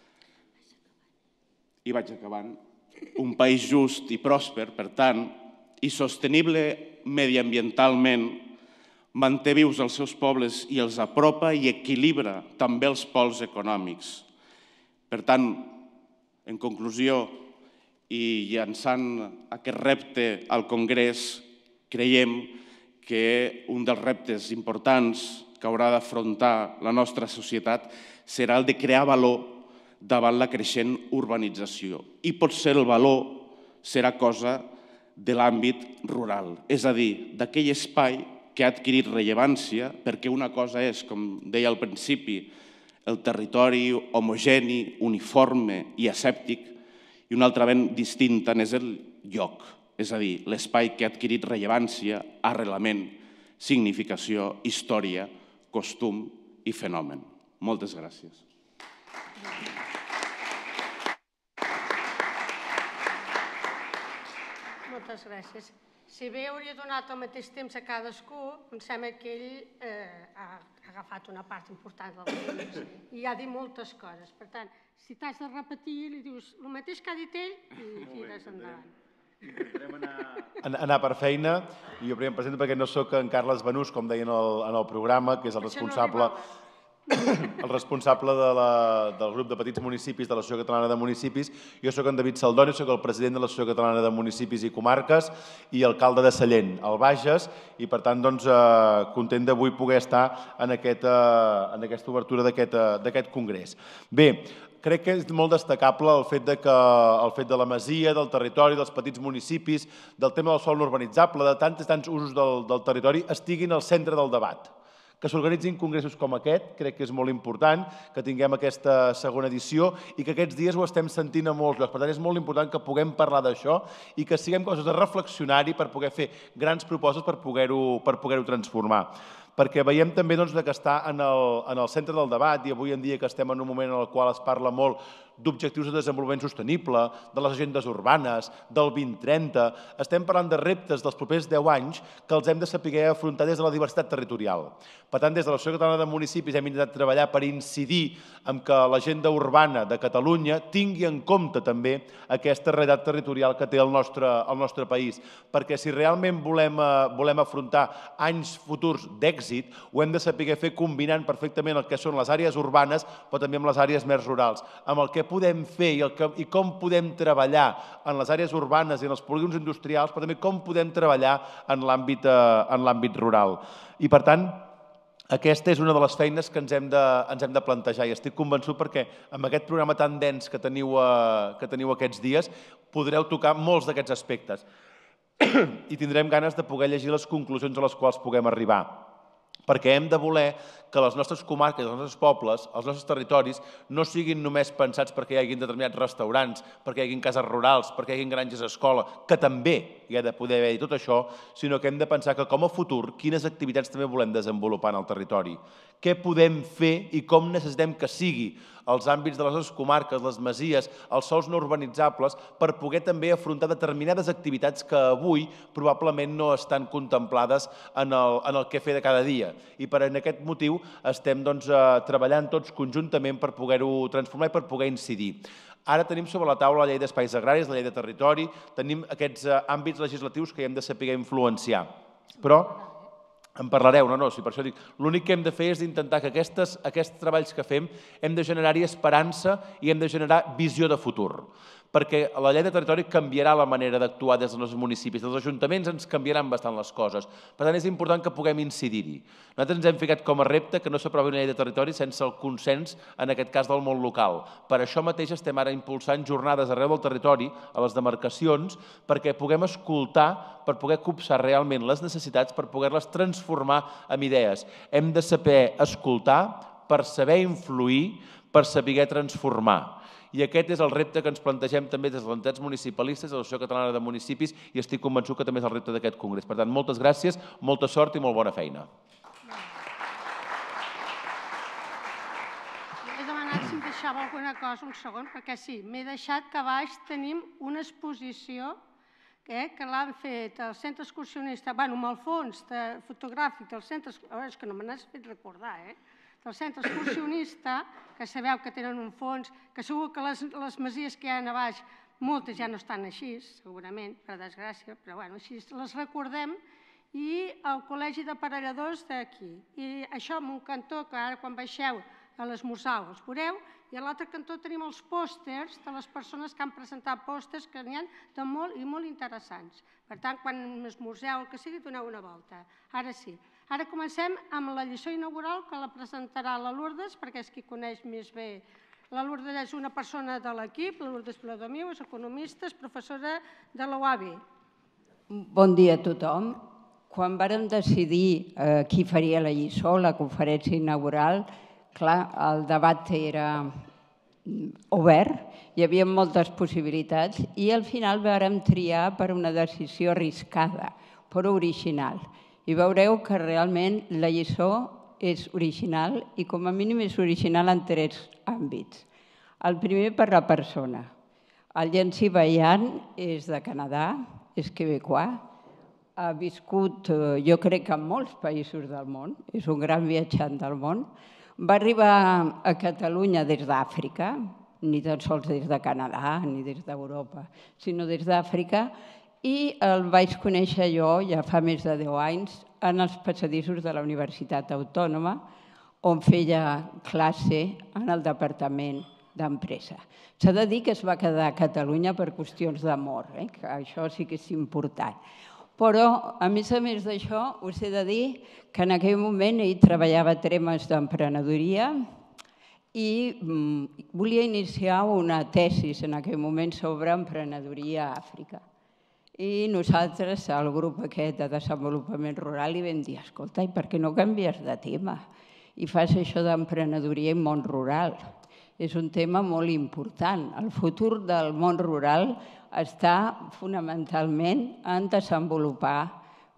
I vaig acabant. Un país just i pròsper, per tant, i sostenible mediambientalment, manté vius els seus pobles i els apropa i equilibra també els pols econòmics. Per tant, en conclusió, i llançant aquest repte al Congrés, creiem que un dels reptes importants que haurà d'afrontar la nostra societat serà el de crear valor davant la creixent urbanització. I potser el valor serà cosa de l'àmbit rural, és a dir, d'aquell espai que ha adquirit rellevància, perquè una cosa és, com deia al principi, el territori homogeni, uniforme i asèptic, i una altra ben distinta n'és el lloc, és a dir, l'espai que ha adquirit rellevància, arrelament, significació, història, costum i fenomen. Moltes gràcies. Moltes gràcies. Si bé hauria donat al mateix temps a cadascú, em sembla que ell ha agafat una part important del temps i ha dit moltes coses. Per tant, si t'has de repetir, li dius el mateix que ha dit ell i tires endavant. Intentarem anar per feina. Jo primer em presento perquè no sóc en Carles Banús, com deien en el programa, que és el responsable... el responsable del grup de petits municipis de l'Associació Catalana de Municipis. Jo sóc en David Saldoni, sóc el president de l'Associació Catalana de Municipis i Comarques i alcalde de Sallent, al Bages, i per tant content d'avui poder estar en aquesta obertura d'aquest congrés. Bé, crec que és molt destacable el fet de la masia, del territori, dels petits municipis, del tema del sòl no urbanitzable, de tants i tants usos del territori, estiguin al centre del debat. Que s'organitzin congressos com aquest, crec que és molt important, que tinguem aquesta segona edició i que aquests dies ho estem sentint a molts llocs. Per tant, és molt important que puguem parlar d'això i que siguem coses de reflexionar-hi per poder fer grans propostes per poder-ho transformar. Perquè veiem també que està en el centre del debat i avui en dia que estem en un moment en el qual es parla molt d'objectius de desenvolupament sostenible, de les agendes urbanes, del vint trenta, estem parlant de reptes dels propers deu anys que els hem de saber afrontar des de la diversitat territorial. Per tant, des de l'Associació Catalana de Municipis hem intentat treballar per incidir en que l'agenda urbana de Catalunya tingui en compte també aquesta realitat territorial que té el nostre país. Perquè si realment volem afrontar anys futurs d'èxit, ho hem de saber fer combinant perfectament el que són les àrees urbanes, però també amb les àrees més rurals, amb el que podem fer i com podem treballar en les àrees urbanes i en els polígons industrials, però també com podem treballar en l'àmbit rural. I, per tant, aquesta és una de les feines que ens hem de plantejar i estic convençut perquè amb aquest programa tan dens que teniu aquests dies podreu tocar molts d'aquests aspectes i tindrem ganes de poder llegir les conclusions a les quals puguem arribar. Perquè hem de voler que les nostres comarques, els nostres pobles, els nostres territoris no siguin només pensats perquè hi hagi determinats restaurants, perquè hi hagi cases rurals, perquè hi hagi granges escola, que també hi ha de poder haver-hi tot això, sinó que hem de pensar que com a futur quines activitats també volem desenvolupar en el territori. Què podem fer i com necessitem que sigui els àmbits de les nostres comarques, les masies, els sòls no urbanitzables, per poder també afrontar determinades activitats que avui probablement no estan contemplades en el que fer de cada dia. I per aquest motiu estem treballant tots conjuntament per poder-ho transformar i per poder incidir. Ara tenim sobre la taula la llei d'espais agraris, la llei de territori, tenim aquests àmbits legislatius que hem de saber influenciar. Però en parlareu, no, no, si per això dic, l'únic que hem de fer és intentar que aquests treballs que fem hem de generar-hi esperança i hem de generar visió de futur. perquè la llei de territori canviarà la manera d'actuar des dels municipis, dels ajuntaments ens canviaran bastant les coses. Per tant, és important que puguem incidir-hi. Nosaltres ens hem ficat com a repte que no s'aprovi una llei de territori sense el consens, en aquest cas del món local. Per això mateix estem ara impulsant jornades arreu del territori, a les demarcacions, perquè puguem escoltar, per poder copsar realment les necessitats, per poder-les transformar en idees. Hem de saber escoltar per saber influir, per saber transformar. I aquest és el repte que ens plantegem també des de les entitats municipalistes, de l'Associació Catalana de Municipis, i estic convençut que també és el repte d'aquest congrés. Per tant, moltes gràcies, molta sort i molt bona feina. He demanat si em deixava alguna cosa, un segon, perquè sí, m'he deixat que a baix tenim una exposició que l'han fet el centre excursionista, bueno, amb el fons fotogràfic del centre, és que no me n'has fet recordar, eh? del centre excursionista, que sabeu que tenen un fons, que segur que les masies que hi ha a baix, moltes ja no estan així, segurament, per desgràcia, però bueno, així les recordem, i el Col·legi d'Aparelladors d'aquí. I això en un cantó, que ara quan baixeu a l'esmorzar els veureu, i a l'altre cantó tenim els pòsters de les persones que han presentat pòsters que n'hi ha de molt i molt interessants. Per tant, quan esmorzeu el que sigui, doneu una volta. Ara sí. Ara comencem amb la lliçó inaugural que la presentarà la Lourdes, perquè és qui coneix més bé. La Lourdes és una persona de l'equip, la Lourdes Viladomiu, és economista, és professora de la U A B. Bon dia a tothom. Quan vàrem decidir qui faria la lliçó, la conferència inaugural, clar, el debat era obert, hi havia moltes possibilitats i al final vàrem triar per una decisió arriscada, però original. I veureu que realment la lliçó és original i com a mínim és original en tres àmbits. El primer per la persona. El Yancy Bayan és de Canadà, és quebecois, ha viscut jo crec que en molts països del món, és un gran viatjant del món. Va arribar a Catalunya des d'Àfrica, ni tan sols des de Canadà ni des d'Europa, sinó des d'Àfrica, i el vaig conèixer jo ja fa més de deu anys en els passadissos de la Universitat Autònoma, on feia classe en el Departament d'Empresa. S'ha de dir que es va quedar a Catalunya per qüestions d'amor, que això sí que és important. Però, a més a més d'això, us he de dir que en aquell moment ell treballava temes d'emprenedoria i volia iniciar una tesi en aquell moment sobre emprenedoria a Àfrica. I nosaltres, el grup aquest de desenvolupament rural, li vam dir, escolta, i per què no canvies de tema? I fas això d'emprenedoria i món rural. És un tema molt important. El futur del món rural està fonamentalment en desenvolupar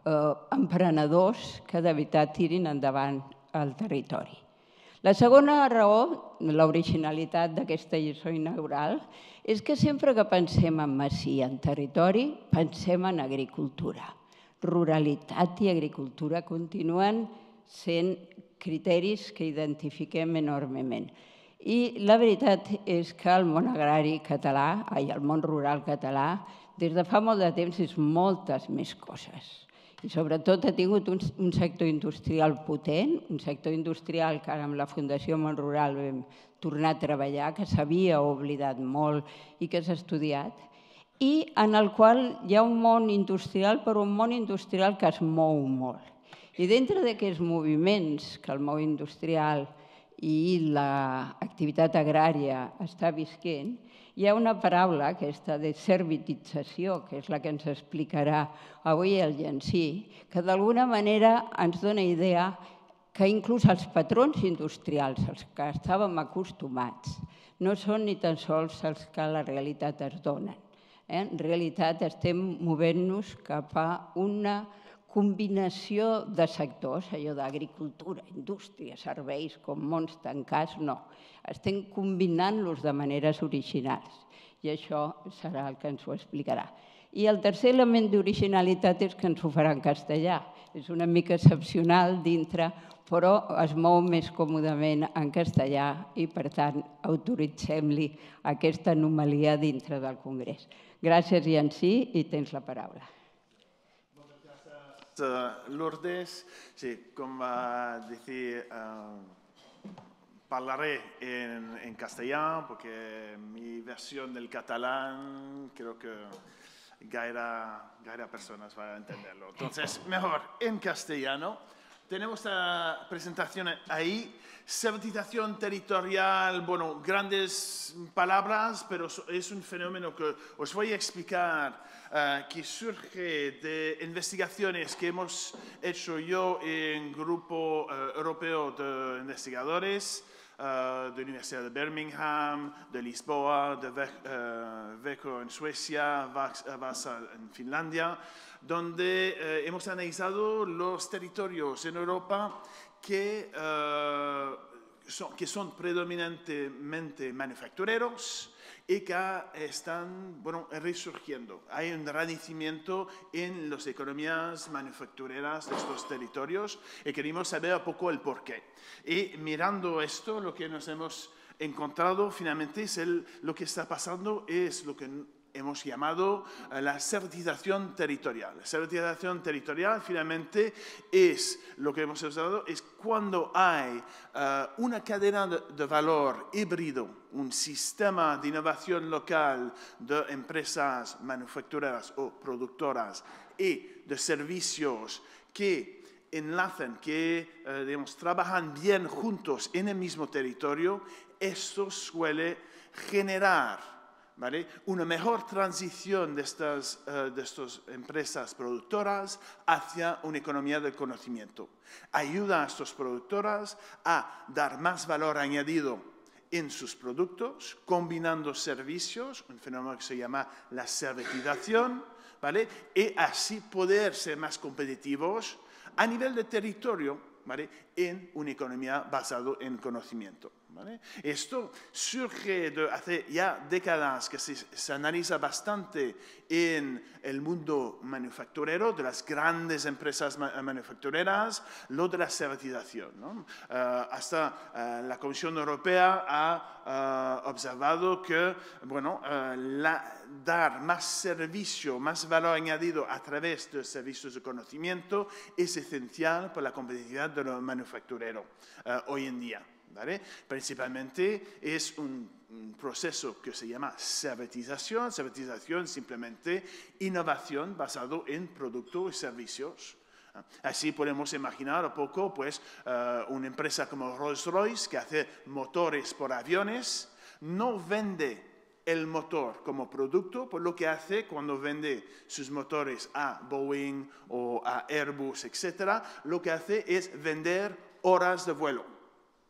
emprenedors que de veritat tirin endavant el territori. La segona raó, l'originalitat d'aquesta lliçó inaugural, és que sempre que pensem en masia, en territori, pensem en agricultura. Ruralitat i agricultura continuen sent criteris que identifiquem enormement. I la veritat és que el món agrari català, ai, el món rural català, des de fa molt de temps és moltes més coses. I sobretot ha tingut un sector industrial potent, un sector industrial que ara amb la Fundació Món Rural vam tornar a treballar, que s'havia oblidat molt i que s'ha estudiat, i en el qual hi ha un món industrial, però un món industrial que es mou molt. I dintre d'aquests moviments que el món industrial i l'activitat agrària està visquent, hi ha una paraula, aquesta de servitització, que és la que ens explicarà avui el Yancy, que d'alguna manera ens dona idea que inclús els patrons industrials, els que estàvem acostumats, no són ni tan sols els que a la realitat es donen. En realitat estem movent-nos cap a una combinació de sectors, allò d'agricultura, indústria, serveis, com mons tancats, no. Estem combinant-los de maneres originals i això serà el que ens ho explicarà. I el tercer element d'originalitat és que ens ho farà en castellà. És una mica excepcional dintre, però es mou més còmodament en castellà i, per tant, autoritzem-li aquesta anomalia dintre del Congrés. Gràcies, Yancy, i tens la paraula. Lourdes, sí, como va a decir Parlaré en, en castellano porque mi versión del catalán creo que gaira, gaira personas van a entenderlo. Entonces, mejor en castellano. Tenemos la presentación ahí. Servitización territorial, bueno, grandes palabras, pero es un fenómeno que os voy a explicar, uh, que surge de investigaciones que hemos hecho yo en Grupo uh, Europeo de Investigadores, Uh, de la Universidad de Birmingham, de Lisboa, de Växjö uh, en Suecia, Vasa en Finlandia, donde uh, hemos analizado los territorios en Europa que, uh, son, que son predominantemente manufactureros y que están, bueno, resurgiendo. Hay un renacimiento en las economías manufactureras de estos territorios y queremos saber un poco el porqué. Y mirando esto, lo que nos hemos encontrado finalmente es el, lo que está pasando es lo que hemos llamado la servitización territorial. La servitización territorial finalmente es lo que hemos usado, es cuando hay uh, una cadena de, de valor híbrido, un sistema de innovación local de empresas manufactureras o productoras y de servicios que enlazan, que uh, digamos, trabajan bien juntos en el mismo territorio. Esto suele generar, ¿vale?, una mejor transición de estas, uh, de estas empresas productoras hacia una economía del conocimiento. Ayuda a estas productoras a dar más valor añadido en sus productos, combinando servicios, un fenómeno que se llama la servitización, ¿vale?, y así poder ser más competitivos a nivel de territorio, ¿vale?, en una economía basada en conocimiento. ¿Vale? Esto surge de hace ya décadas que se, se analiza bastante en el mundo manufacturero, de las grandes empresas ma manufactureras, lo de la servitización, ¿no? Uh, hasta uh, la Comisión Europea ha uh, observado que, bueno, uh, la, dar más servicio, más valor añadido a través de servicios de conocimiento es esencial para la competitividad de lo manufacturero uh, hoy en día. ¿Vale? Principalmente es un, un proceso que se llama servitización. Servitización simplemente innovación basado en productos y servicios. Así podemos imaginar un poco pues, uh, una empresa como Rolls-Royce que hace motores por aviones, no vende el motor como producto, por lo que hace cuando vende sus motores a Boeing o a Airbus, etcétera, lo que hace es vender horas de vuelo.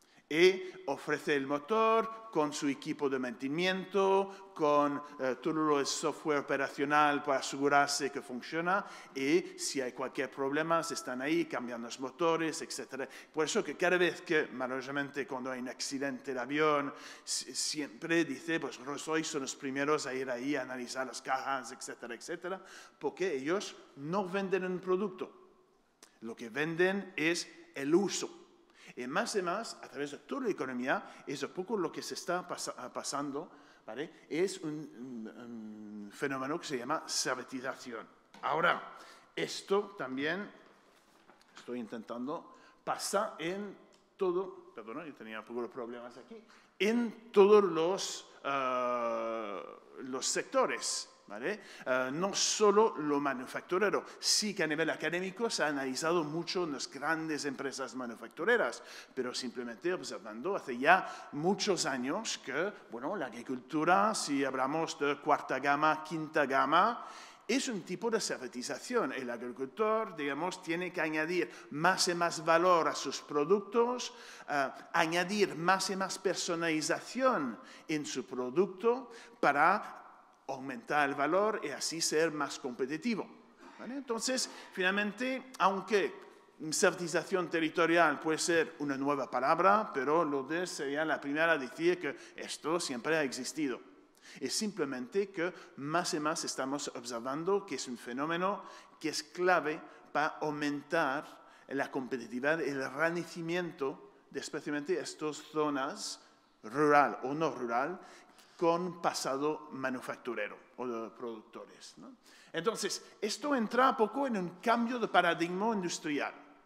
Y ofrece el motor con su equipo de mantenimiento, con eh, todo el software operacional para asegurarse que funciona y si hay cualquier problema están ahí cambiando los motores, etcétera. Por eso que cada vez que, maravillosamente, cuando hay un accidente de avión, siempre dice, pues Rolls-Royce son los primeros a ir ahí a analizar las cajas, etcétera, etcétera, porque ellos no venden un producto. Lo que venden es el uso. Y más y más, a través de toda la economía, es un poco lo que se está pas pasando, ¿vale? Es un, un, un fenómeno que se llama servitización. Ahora, esto también, estoy intentando, pasa en todo, perdón, yo tenía un poco de problemas aquí, en todos los, uh, los sectores. ¿Vale? Uh, no solo lo manufacturero, sí que a nivel académico se ha analizado mucho en las grandes empresas manufactureras, pero simplemente observando hace ya muchos años que, bueno, la agricultura, si hablamos de cuarta gama, quinta gama, es un tipo de servitización. El agricultor, digamos, tiene que añadir más y más valor a sus productos, uh, añadir más y más personalización en su producto para aumentar el valor y así ser más competitivo. ¿Vale? Entonces, finalmente, aunque servitización territorial puede ser una nueva palabra, pero lo de sería la primera a decir que esto siempre ha existido. Es simplemente que más y más estamos observando que es un fenómeno que es clave para aumentar la competitividad y el renacimiento de especialmente estas zonas, rural o no rural, con pasado manufacturero o de productores, ¿no? Entonces, esto entra un poco en un cambio de paradigma industrial.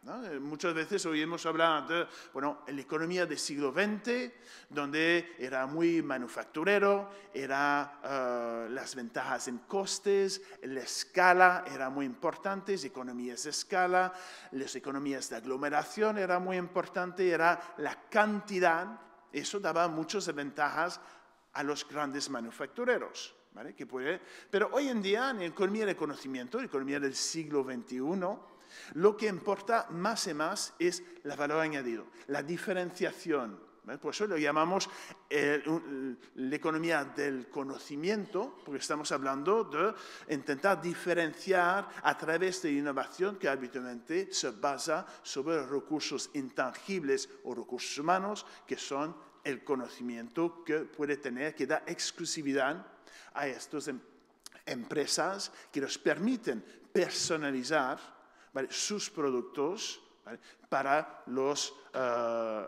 ¿no? Muchas veces oímos hablar de bueno, la economía del siglo veinte, donde era muy manufacturero, era, uh, las ventajas en costes, la escala era muy importante, las economías de escala, las economías de aglomeración era muy importante, era la cantidad, eso daba muchas ventajas a los grandes manufactureros. ¿Vale? Que puede, pero hoy en día, en la economía del conocimiento, la economía del siglo veintiuno, lo que importa más y más es el valor añadido, la diferenciación. ¿Vale? Por eso lo llamamos eh, la economía del conocimiento, porque estamos hablando de intentar diferenciar a través de innovación que habitualmente se basa sobre recursos intangibles o recursos humanos, que son el conocimiento que puede tener, que da exclusividad a estas em empresas que nos permiten personalizar, ¿vale?, sus productos, ¿vale?, para los, uh,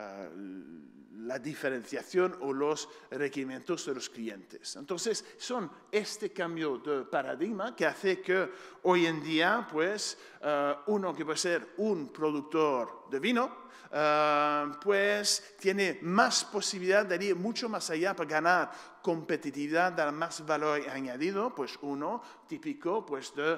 uh, la diferenciación o los requerimientos de los clientes. Entonces, son este cambio de paradigma que hace que hoy en día, pues, uh, uno que puede ser un productor de vino, Uh, pues tiene más posibilidad de ir mucho más allá para ganar competitividad, dar más valor añadido, pues uno típico pues de,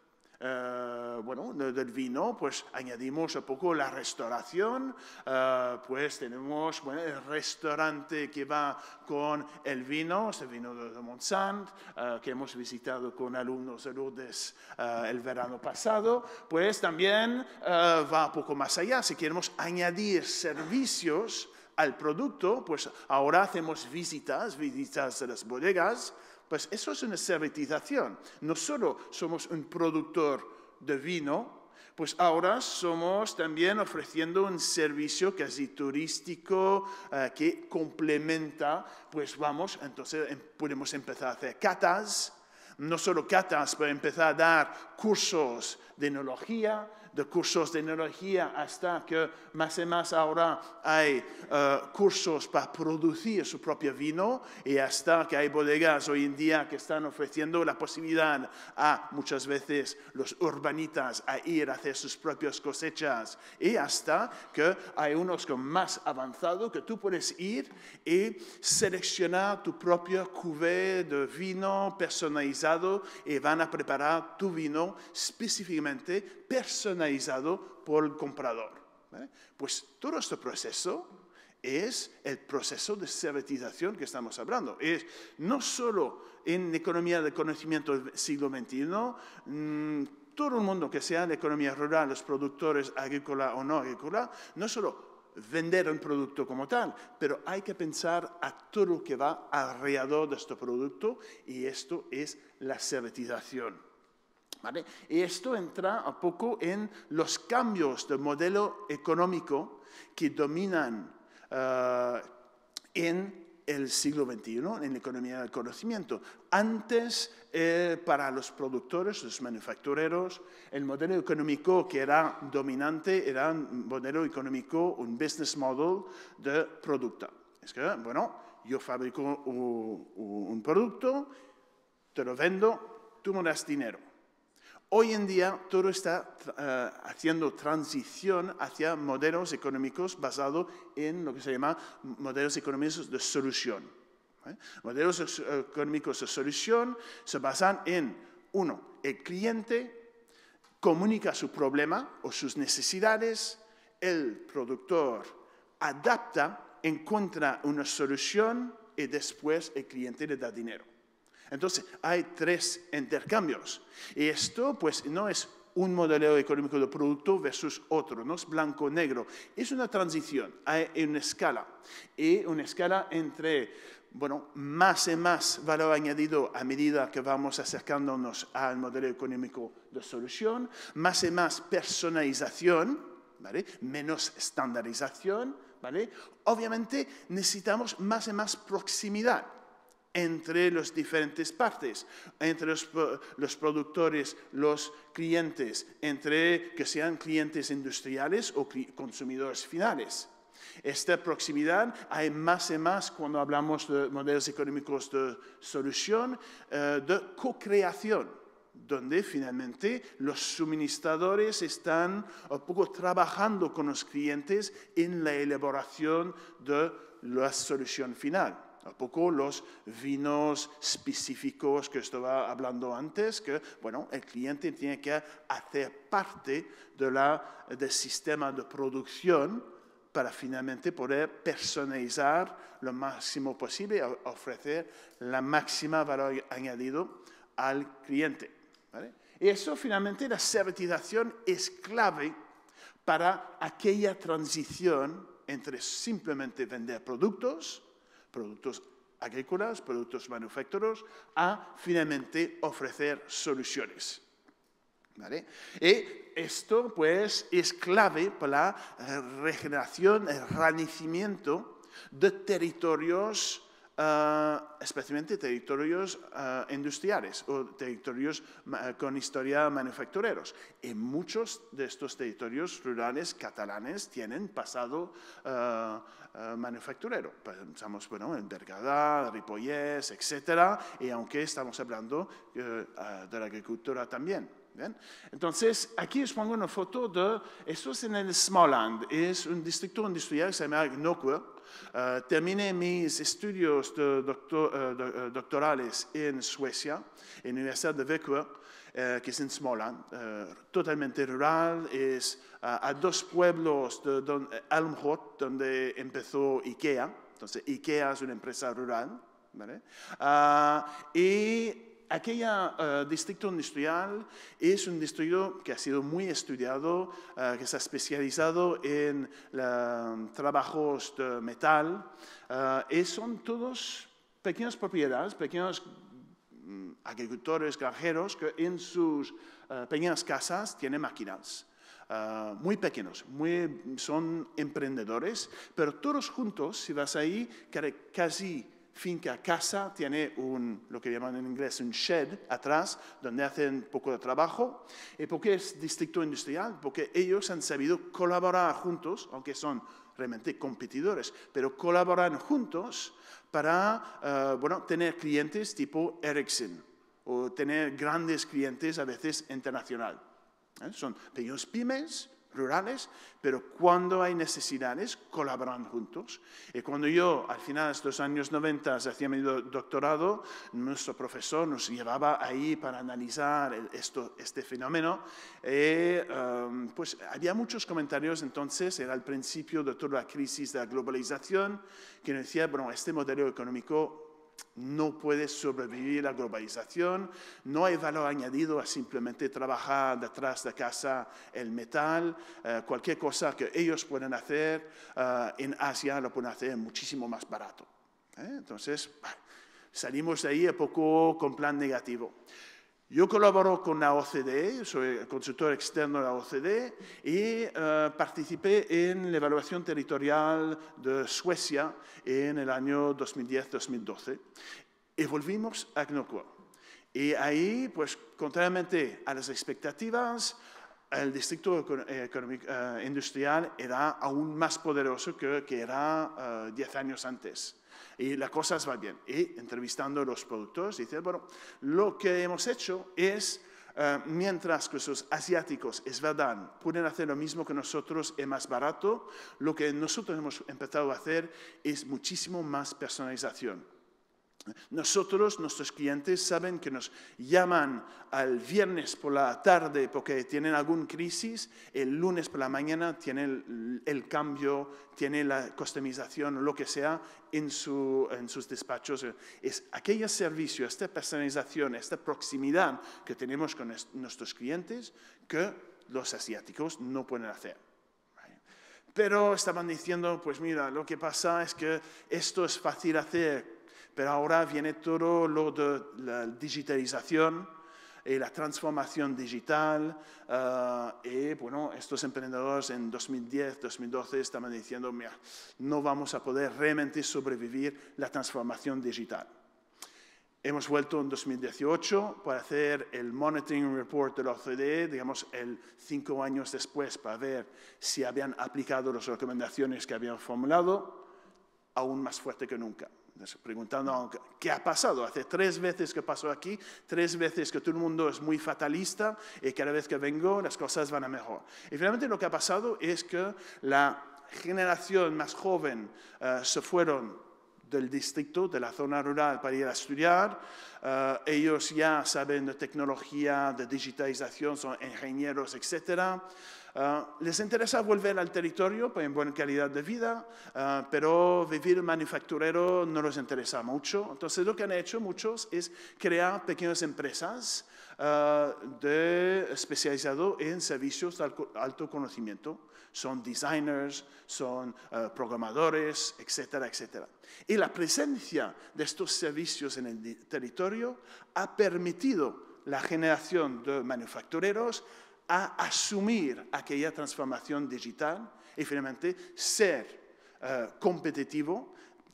uh, bueno, de, del vino, pues añadimos un poco la restauración, uh, pues tenemos bueno, el restaurante que va con el vino, este vino de, de Montsant, uh, que hemos visitado con alumnos de Lourdes uh, el verano pasado, pues también uh, va un poco más allá. Si queremos añadir servicios al producto, pues ahora hacemos visitas, visitas de las bodegas, pues eso es una servitización. No solo somos un productor de vino, pues ahora somos también ofreciendo un servicio casi turístico uh, que complementa, pues vamos, entonces em, podemos empezar a hacer catas, no solo catas, pero empezar a dar cursos de enología, de cursos de enología hasta que más y más ahora hay uh, cursos para producir su propio vino y hasta que hay bodegas hoy en día que están ofreciendo la posibilidad a muchas veces los urbanitas a ir a hacer sus propias cosechas y hasta que hay unos con más avanzado que tú puedes ir y seleccionar tu propio cuvée de vino personalizado y van a preparar tu vino específicamente personalizado por el comprador. ¿Vale? Pues todo este proceso es el proceso de servitización que estamos hablando. Es no solo en la economía del conocimiento del siglo veintiuno, mmm, todo el mundo que sea en la economía rural, los productores agrícola o no agrícola, no solo vender un producto como tal, pero hay que pensar a todo lo que va alrededor de este producto y esto es la servitización. ¿Vale? Y esto entra un poco en los cambios de modelo económico que dominan uh, en el siglo veintiuno, en la economía del conocimiento. Antes, eh, para los productores, los manufactureros, el modelo económico que era dominante era un modelo económico, un business model de producto. Es que, bueno, yo fabrico un, un producto, te lo vendo, tú me das dinero. Hoy en día todo está uh, haciendo transición hacia modelos económicos basados en lo que se llama modelos económicos de solución. ¿Eh? Modelos económicos de solución se basan en, uno, el cliente comunica su problema o sus necesidades, el productor adapta, encuentra una solución y después el cliente le da dinero. Entonces, hay tres intercambios. Y esto, pues, no es un modelo económico de producto versus otro, no es blanco-negro. Es una transición, hay una escala. Y una escala entre, bueno, más y más valor añadido a medida que vamos acercándonos al modelo económico de solución, más y más personalización, ¿vale?, menos estandarización, ¿vale? Obviamente, necesitamos más y más proximidad entre las diferentes partes, entre los, los productores, los clientes, entre que sean clientes industriales o consumidores finales. Esta proximidad hay más y más cuando hablamos de modelos económicos de solución, eh, de co-creación. donde finalmente los suministradores están un poco trabajando con los clientes en la elaboración de la solución final. Un poco los vinos específicos que estaba hablando antes, que bueno, el cliente tiene que hacer parte de la, del sistema de producción para finalmente poder personalizar lo máximo posible y ofrecer la máxima valor añadido al cliente. ¿Vale? Y eso finalmente, la certificación es clave para aquella transición entre simplemente vender productos, productos agrícolas, productos manufactureros, a finalmente ofrecer soluciones. ¿Vale? Y esto pues, es clave para la regeneración, el renacimiento de territorios, uh, especialmente territorios uh, industriales o territorios uh, con historia manufactureros. Y muchos de estos territorios rurales catalanes tienen pasado uh, Uh, manufacturero. Pensamos bueno, en Bergadá, Ripollès, etcétera, y aunque estamos hablando uh, uh, de la agricultura también. ¿Bien? Entonces, aquí os pongo una foto de, esto es en el Småland, es un distrito industrial que se llama Gnosjö. Uh, terminé mis estudios de doctor, uh, de, uh, doctorales en Suecia, en la Universidad de Växjö, Uh, que es en Småland, uh, totalmente rural, es uh, a dos pueblos de, de Älmhult, donde empezó IKEA. Entonces, IKEA es una empresa rural, ¿vale? Uh, y aquella uh, distrito industrial es un distrito que ha sido muy estudiado, uh, que se ha especializado en uh, trabajos de metal, uh, y son todos pequeñas propiedades, pequeños agricultores, granjeros, que en sus uh, pequeñas casas tienen máquinas. Uh, muy pequeños, muy, son emprendedores, pero todos juntos, si vas ahí, casi finca casa tiene un, lo que llaman en inglés un shed atrás, donde hacen poco de trabajo. ¿Y por qué es distrito industrial? Porque ellos han sabido colaborar juntos, aunque son realmente competidores, pero colaboran juntos para uh, bueno, tener clientes tipo Ericsson o tener grandes clientes a veces internacional. ¿Eh? Son pequeños pymes rurales, pero cuando hay necesidades colaboran juntos. Y cuando yo, al final de estos años noventa, hacía mi doctorado, nuestro profesor nos llevaba ahí para analizar el, esto, este fenómeno. Y, um, pues había muchos comentarios entonces, era el principio de toda la crisis de la globalización, que nos decía, bueno, este modelo económico no puede sobrevivir a la globalización, no hay valor añadido a simplemente trabajar detrás de casa el metal, uh, cualquier cosa que ellos pueden hacer uh, en Asia lo pueden hacer muchísimo más barato. ¿Eh? Entonces, salimos de ahí un poco con plan negativo. Yo colaboro con la O C D E, soy consultor externo de la O C D E y uh, participé en la evaluación territorial de Suecia en el año dos mil diez dos mil doce y volvimos a Gnosjö. Y ahí, pues, contrariamente a las expectativas, el distrito económico, uh, industrial era aún más poderoso que, que era uh, diez años antes. Y las cosas van bien. Y entrevistando a los productores, dicen, bueno, lo que hemos hecho es, uh, mientras que los asiáticos, es verdad, pueden hacer lo mismo que nosotros, es más barato, lo que nosotros hemos empezado a hacer es muchísimo más personalización. Nosotros, nuestros clientes, saben que nos llaman al viernes por la tarde porque tienen alguna crisis, el lunes por la mañana tienen el, el cambio, tienen la customización, lo que sea, en, su, en sus despachos. Es aquel servicio, esta personalización, esta proximidad que tenemos con nuestros clientes que los asiáticos no pueden hacer. Pero estaban diciendo, pues mira, lo que pasa es que esto es fácil hacer, pero ahora viene todo lo de la digitalización y la transformación digital. Uh, y bueno, estos emprendedores en dos mil diez, dos mil doce estaban diciendo, mira, no vamos a poder realmente sobrevivir la transformación digital. Hemos vuelto en dos mil dieciocho para hacer el Monitoring Report de la O C D E, digamos, el cinco años después, para ver si habían aplicado las recomendaciones que habían formulado, aún más fuerte que nunca. preguntando qué ha pasado. Hace tres veces que pasó aquí, tres veces que todo el mundo es muy fatalista y cada vez que vengo las cosas van a mejor. Y finalmente lo que ha pasado es que la generación más joven uh, se fueron del distrito, de la zona rural para ir a estudiar. Uh, ellos ya saben de tecnología, de digitalización, son ingenieros, etcétera. Uh, les interesa volver al territorio en buena calidad de vida, uh, pero vivir manufacturero no les interesa mucho. Entonces lo que han hecho muchos es crear pequeñas empresas uh, de, especializado en servicios de alto conocimiento. Son designers, son uh, programadores, etcétera, etcétera. Y la presencia de estos servicios en el territorio ha permitido la generación de manufactureros a asumir aquella transformación digital y finalmente ser uh, competitivo,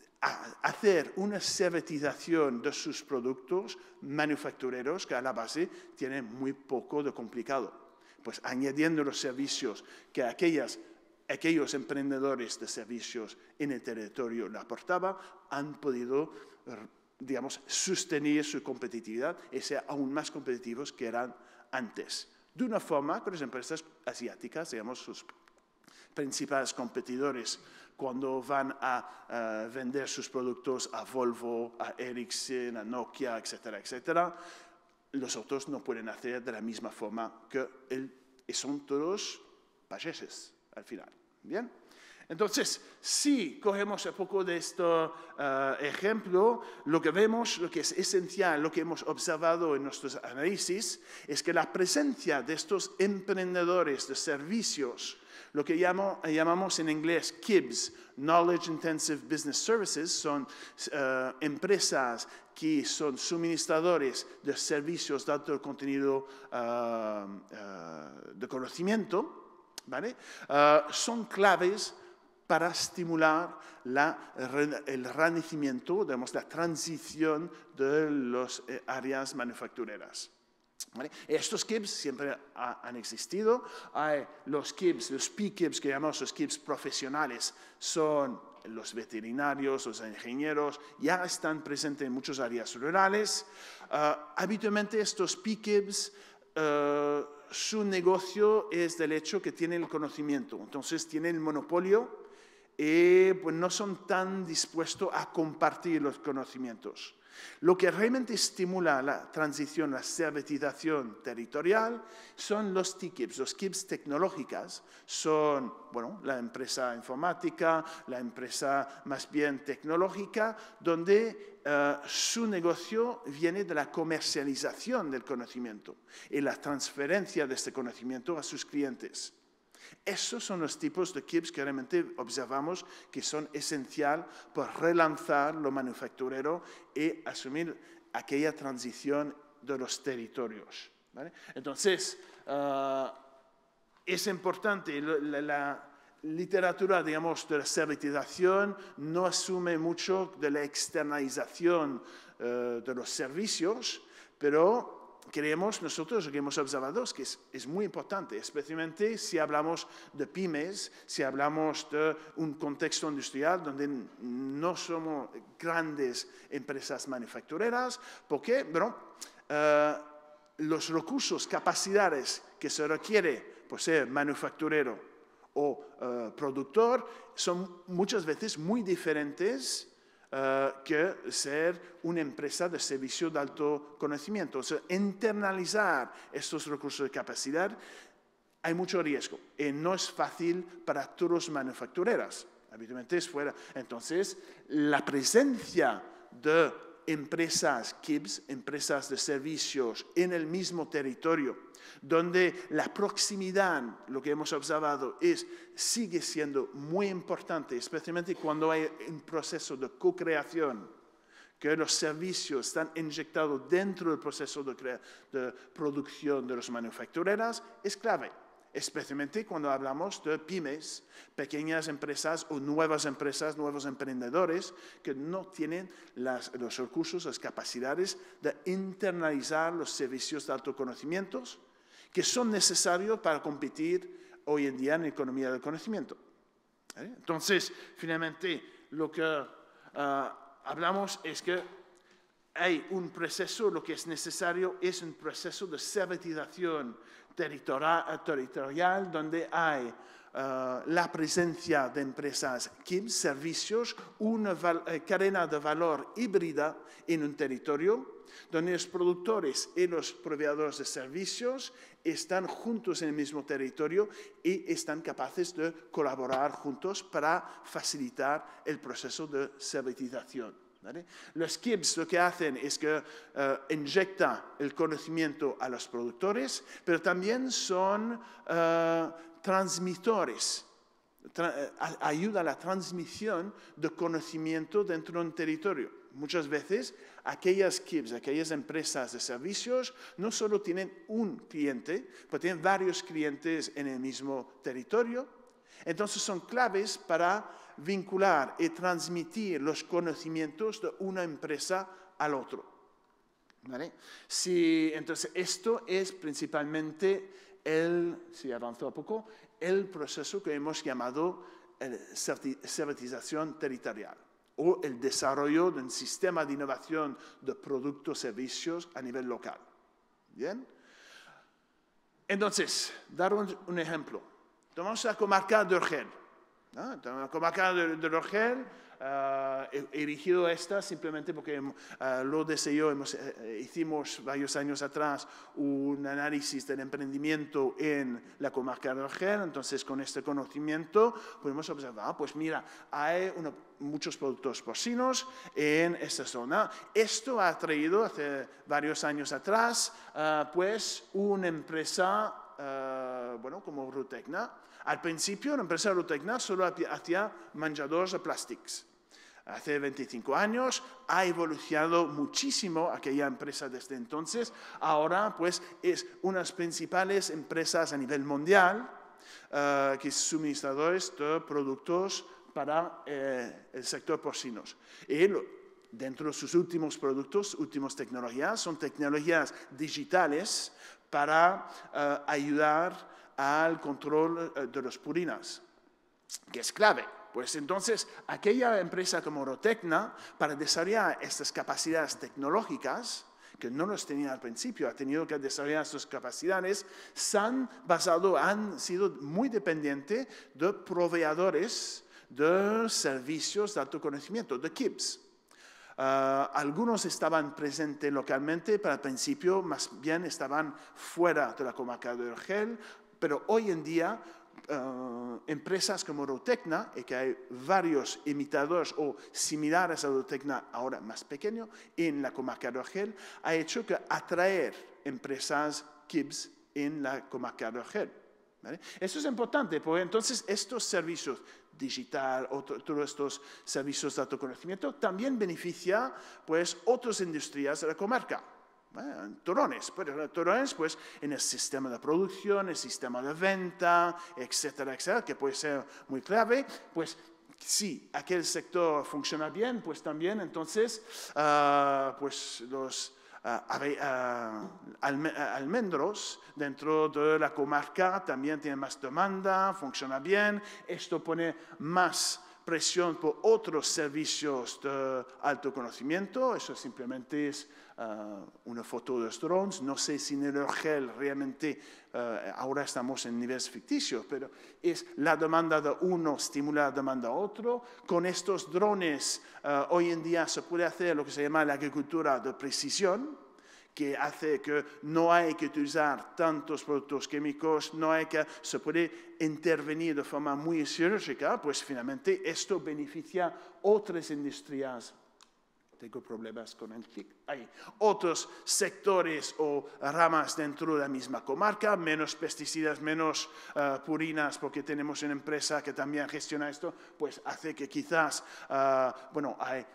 a hacer una servitización de sus productos manufactureros que a la base tienen muy poco de complicado. Pues añadiendo los servicios que aquellas, aquellos emprendedores de servicios en el territorio le aportaban, han podido, digamos, sostener su competitividad y ser aún más competitivos que eran antes. De una forma que las empresas asiáticas, digamos, sus principales competidores, cuando van a uh, vender sus productos a Volvo, a Ericsson, a Nokia, etcétera, etcétera, los otros no pueden hacer de la misma forma que él, y son todos países al final. ¿Bien? Entonces, si cogemos un poco de este uh, ejemplo, lo que vemos, lo que es esencial, lo que hemos observado en nuestros análisis, es que la presencia de estos emprendedores de servicios, lo que llamo, llamamos en inglés K I B S, Knowledge Intensive Business Services, son uh, empresas que son suministradores de servicios de alto contenido uh, uh, de conocimiento, ¿vale? Uh, son claves para estimular la, el renacimiento, digamos, la transición de las eh, áreas manufactureras. ¿Vale? Estos K I B S siempre ha, han existido. Hay los K I B S, los P K I B S, que llamamos los K I B S profesionales, son los veterinarios, los ingenieros, ya están presentes en muchas áreas rurales. Uh, habitualmente estos P K I B S, uh, su negocio es del hecho que tienen el conocimiento, entonces tienen el monopolio y pues, no son tan dispuestos a compartir los conocimientos. Lo que realmente estimula la transición, la servitización territorial, son los T K I B S. Los K I B S tecnológicas son, bueno, la empresa informática, la empresa más bien tecnológica, donde uh, su negocio viene de la comercialización del conocimiento y la transferencia de este conocimiento a sus clientes. Esos son los tipos de K I B S que realmente observamos que son esenciales para relanzar lo manufacturero y asumir aquella transición de los territorios. ¿Vale? Entonces, uh, es importante, la, la literatura, digamos, de la servitización no asume mucho de la externalización uh, de los servicios, pero creemos nosotros, lo que hemos observado es que es, es muy importante, especialmente si hablamos de pymes, si hablamos de un contexto industrial donde no somos grandes empresas manufactureras, porque bueno, uh, los recursos, capacidades que se requiere por ser manufacturero o uh, productor son muchas veces muy diferentes Uh, que ser una empresa de servicio de alto conocimiento. O sea, internalizar estos recursos de capacidad hay mucho riesgo y no es fácil para todos los manufactureras. Habitualmente es fuera. Entonces, la presencia de empresas K I B S, empresas de servicios en el mismo territorio, donde la proximidad, lo que hemos observado, es, sigue siendo muy importante, especialmente cuando hay un proceso de co-creación, que los servicios están inyectados dentro del proceso de, de producción de las manufactureras, es clave. Especialmente cuando hablamos de pymes, pequeñas empresas o nuevas empresas, nuevos emprendedores que no tienen las, los recursos, las capacidades de internalizar los servicios de alto conocimiento que son necesarios para competir hoy en día en la economía del conocimiento. ¿Eh? Entonces, finalmente, lo que uh, hablamos es que hay un proceso, lo que es necesario es un proceso de servitización territorial, territorial donde hay uh, la presencia de empresas K I B S, servicios, una uh, cadena de valor híbrida en un territorio, donde los productores y los proveedores de servicios están juntos en el mismo territorio y están capaces de colaborar juntos para facilitar el proceso de servitización. ¿Vale? Los K I B S lo que hacen es que uh, inyectan el conocimiento a los productores, pero también son uh, transmitores, tra ayuda a la transmisión de conocimiento dentro de un territorio. Muchas veces aquellas K I B S, aquellas empresas de servicios, no solo tienen un cliente, pero tienen varios clientes en el mismo territorio. Entonces son claves para vincular y transmitir los conocimientos de una empresa al otro. ¿Vale? Si, entonces, esto es principalmente el, si avanzo un poco, el proceso que hemos llamado eh, servitización territorial o el desarrollo de un sistema de innovación de productos y servicios a nivel local. ¿Bien? Entonces, dar un, un ejemplo. Tomamos la comarca de Urgell. ¿No? La comarca de, de Urgell, uh, he, he erigido esta simplemente porque uh, lo deseó, hemos, uh, hicimos varios años atrás un análisis del emprendimiento en la comarca de Urgell, entonces con este conocimiento podemos observar, pues mira, hay una, muchos productos porcinos en esta zona. Esto ha traído hace varios años atrás, uh, pues una empresa, uh, bueno, como Rutecna. Al principio, la empresa Rutecna solo hacía manjadors de plàstics. Hace veinticinco años ha evolucionado muchísimo aquella empresa desde entonces. Ahora, pues, es una de las principales empresas a nivel mundial uh, que es suministradores de productos para eh, el sector porcinos. Y lo, dentro de sus últimos productos, últimas tecnologías, son tecnologías digitales para uh, ayudar al control de los purinas, que es clave. Pues entonces, aquella empresa como Rutecna, para desarrollar estas capacidades tecnológicas, que no las tenía al principio, ha tenido que desarrollar estas capacidades, se han basado, han sido muy dependientes de proveedores de servicios de alto conocimiento, de K I B S. Uh, algunos estaban presentes localmente, pero al principio más bien estaban fuera de la comarca de Urgell. Pero hoy en día, uh, empresas como Rutecna, y que hay varios imitadores o similares a Rutecna, ahora más pequeños, en la comarca de Urgell, ha hecho que atraer empresas K I B S en la comarca de Urgell. ¿Vale? Eso es importante, porque entonces estos servicios digital, otro, todos estos servicios de autoconocimiento, también beneficia pues, otras industrias de la comarca. Bueno, Torones, pero Torones, pues, en el sistema de producción, el sistema de venta, etcétera, etcétera, que puede ser muy clave, pues, si aquel sector funciona bien, pues también, entonces, uh, pues, los uh, uh, alme almendros dentro de la comarca también tienen más demanda, funciona bien, esto pone más presión por otros servicios de alto conocimiento, eso simplemente es uh, una foto de los drones, no sé si en el Urgell realmente uh, ahora estamos en niveles ficticios, pero es la demanda de uno estimula la demanda de otro. Con estos drones uh, hoy en día se puede hacer lo que se llama la agricultura de precisión, que hace que no hay que utilizar tantos productos químicos, no hay que, se puede intervenir de forma muy quirúrgica, pues finalmente esto beneficia otras industrias. Tengo problemas con el clic. Hay otros sectores o ramas dentro de la misma comarca, menos pesticidas, menos uh, purinas, porque tenemos una empresa que también gestiona esto, pues hace que quizás, uh, bueno, hay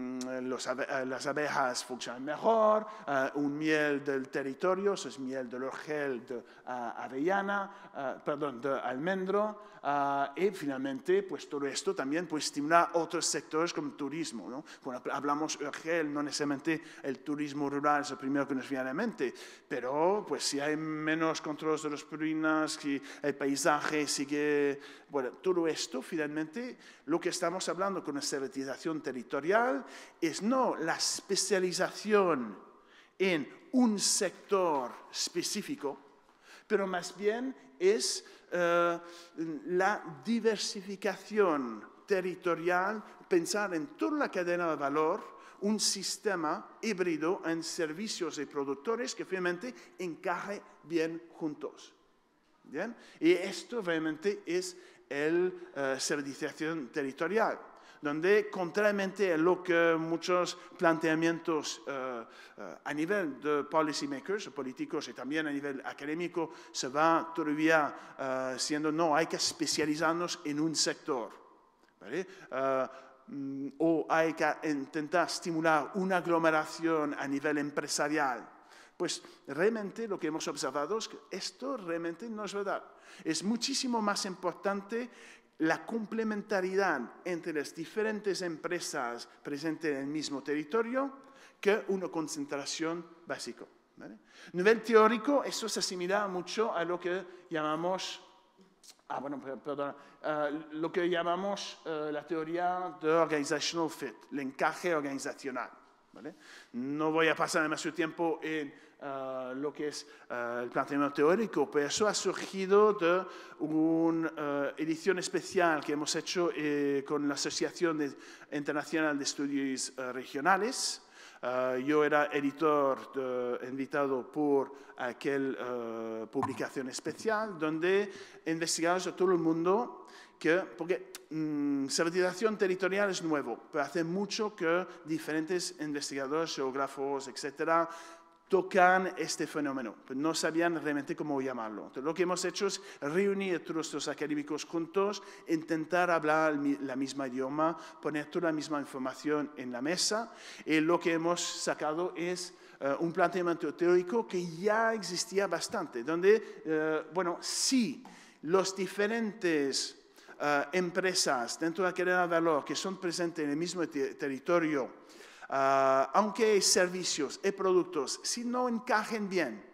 Los abe las abejas funcionan mejor, uh, un miel del territorio, eso es miel del Urgell, de uh, avellana, uh, perdón, de almendro, uh, y finalmente, pues todo esto también puede estimular otros sectores como turismo, ¿no? Cuando hablamos Urgell, no necesariamente el turismo rural es el primero que nos viene a la mente, pero pues si hay menos controles de las purinas, si el paisaje sigue, bueno, todo esto finalmente, lo que estamos hablando con la servitización territorial, territorial es no la especialización en un sector específico, pero más bien es uh, la diversificación territorial, pensar en toda la cadena de valor, un sistema híbrido en servicios y productores que finalmente encaje bien juntos. ¿Bien? Y esto realmente es el uh, serviciación territorial, donde contrariamente a lo que muchos planteamientos uh, uh, a nivel de policy makers, políticos y también a nivel académico se va todavía uh, siendo, no, hay que especializarnos en un sector, ¿vale? Uh, o hay que intentar estimular una aglomeración a nivel empresarial. Pues realmente lo que hemos observado es que esto realmente no es verdad. Es muchísimo más importante la complementariedad entre las diferentes empresas presentes en el mismo territorio que una concentración básica, ¿vale? A nivel teórico, eso se asimila mucho a lo que llamamos, ah, bueno, perdona, uh, lo que llamamos uh, la teoría de organizational fit, el encaje organizacional, ¿vale? No voy a pasar demasiado tiempo en Uh, lo que es uh, el planteamiento teórico, pero eso ha surgido de una uh, edición especial que hemos hecho eh, con la Asociación de, Internacional de Estudios uh, Regionales. Uh, yo era editor de, invitado por aquella uh, publicación especial donde investigamos a todo el mundo que, porque mmm, serviciación territorial es nuevo, pero hace mucho que diferentes investigadores, geógrafos, etcétera, tocan este fenómeno, pero no sabían realmente cómo llamarlo. Entonces, lo que hemos hecho es reunir a todos los académicos juntos, intentar hablar la misma idioma, poner toda la misma información en la mesa, y lo que hemos sacado es uh, un planteamiento teórico que ya existía bastante, donde, uh, bueno, sí, los diferentes uh, empresas dentro de la cadena de valor que son presentes en el mismo te territorio, Uh, aunque hay servicios y productos, si no encajen bien,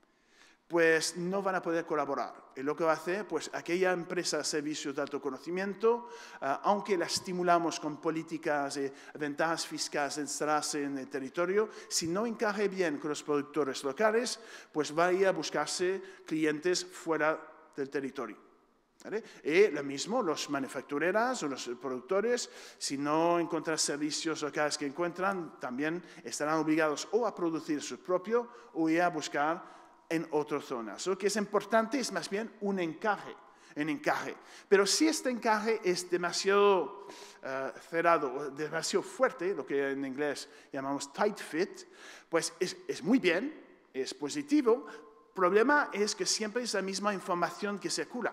pues no van a poder colaborar. Y lo que va a hacer, pues aquella empresa de servicios de alto conocimiento, uh, aunque la estimulamos con políticas y ventajas fiscales de instalarse en el territorio, si no encaje bien con los productores locales, pues va a ir a buscarse clientes fuera del territorio. ¿Vale? Y lo mismo, los manufactureras o los productores, si no encuentran servicios locales que encuentran, también estarán obligados o a producir su propio o ir a buscar en otras zonas. Lo que es importante es más bien un encaje, un encaje. Pero si este encaje es demasiado uh, cerrado, demasiado fuerte, lo que en inglés llamamos tight fit, pues es, es muy bien, es positivo. El problema es que siempre es la misma información que circula.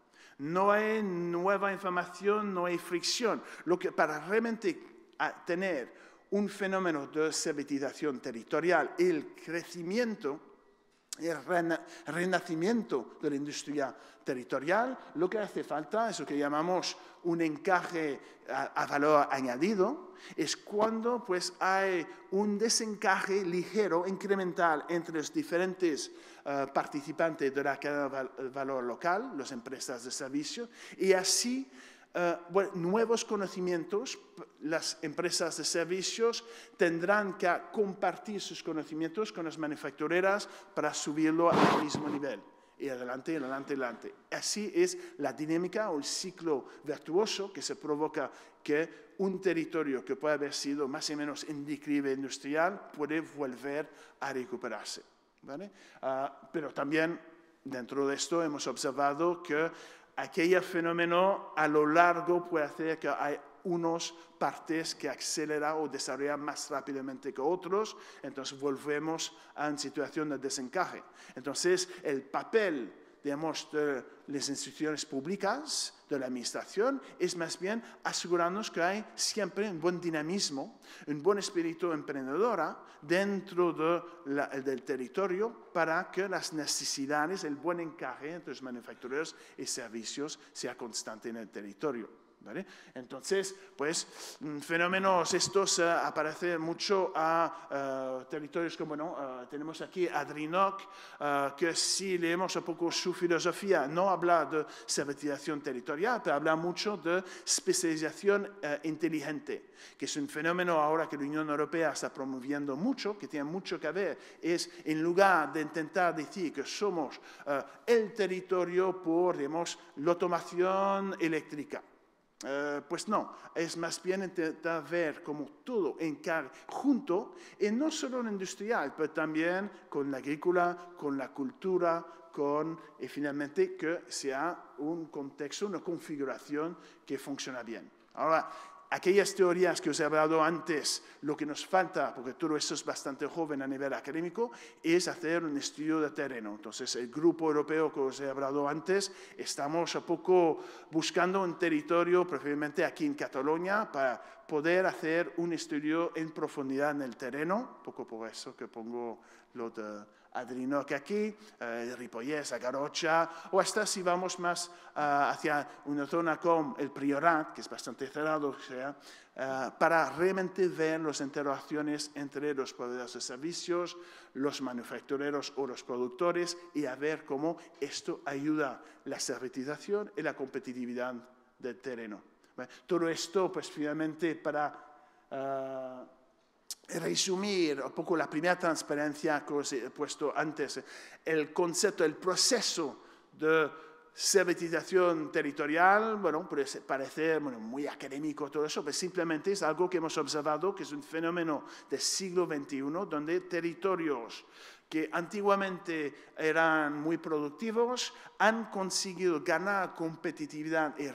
No hay nueva información, no hay fricción. Lo que para realmente tener un fenómeno de servitización territorial, el crecimiento, el renacimiento de la industria territorial, lo que hace falta es lo que llamamos un encaje a, a valor añadido, es cuando pues, hay un desencaje ligero, incremental entre los diferentes uh, participantes de la cadena de valor local, las empresas de servicio, y así uh, bueno, nuevos conocimientos, las empresas de servicios tendrán que compartir sus conocimientos con las manufactureras para subirlo al mismo nivel. Y adelante, y adelante, y adelante. Así es la dinámica o el ciclo virtuoso que se provoca que un territorio que puede haber sido más o menos en declive industrial puede volver a recuperarse, ¿vale? Uh, pero también dentro de esto hemos observado que aquel fenómeno a lo largo puede hacer que hay unos partes que aceleran o desarrollan más rápidamente que otros, entonces volvemos a una situación de desencaje. Entonces, el papel, digamos, de las instituciones públicas, de la administración, es más bien asegurarnos que hay siempre un buen dinamismo, un buen espíritu emprendedora dentro de la, del territorio para que las necesidades, el buen encaje entre los manufactureros y servicios sea constante en el territorio. ¿vale? Entonces, pues, fenómenos estos uh, aparecen mucho a uh, territorios como, ¿no? Uh, tenemos aquí Adrinoc, uh, que si leemos un poco su filosofía, no habla de servitización territorial, pero habla mucho de especialización uh, inteligente, que es un fenómeno ahora que la Unión Europea está promoviendo mucho, que tiene mucho que ver, es en lugar de intentar decir que somos uh, el territorio por, digamos, la automación eléctrica. Uh, pues no, es más bien intentar ver cómo todo encaja junto, y no solo en industrial, pero también con la agrícola, con la cultura, con, y finalmente que sea un contexto, una configuración que funciona bien. Ahora, aquellas teorías que os he hablado antes, lo que nos falta, porque todo esto es bastante joven a nivel académico, es hacer un estudio de terreno. Entonces, el grupo europeo que os he hablado antes, estamos un poco buscando un territorio, preferiblemente aquí en Cataluña, para poder hacer un estudio en profundidad en el terreno, un poco por eso que pongo lo de Adrinoc aquí, eh, Ripollès, a Garrocha, o hasta si vamos más uh, hacia una zona como el Priorat, que es bastante cerrado, o sea, uh, para realmente ver las interacciones entre los proveedores de servicios, los manufactureros o los productores, y a ver cómo esto ayuda la servitización y la competitividad del terreno. ¿Vale? Todo esto, pues finalmente, para Uh, resumir un poco la primera transparencia que os he puesto antes, el concepto, el proceso de servitización territorial, bueno, puede parecer bueno, muy académico todo eso, pero simplemente es algo que hemos observado, que es un fenómeno del siglo veintiuno, donde territorios que antiguamente eran muy productivos han conseguido ganar competitividad y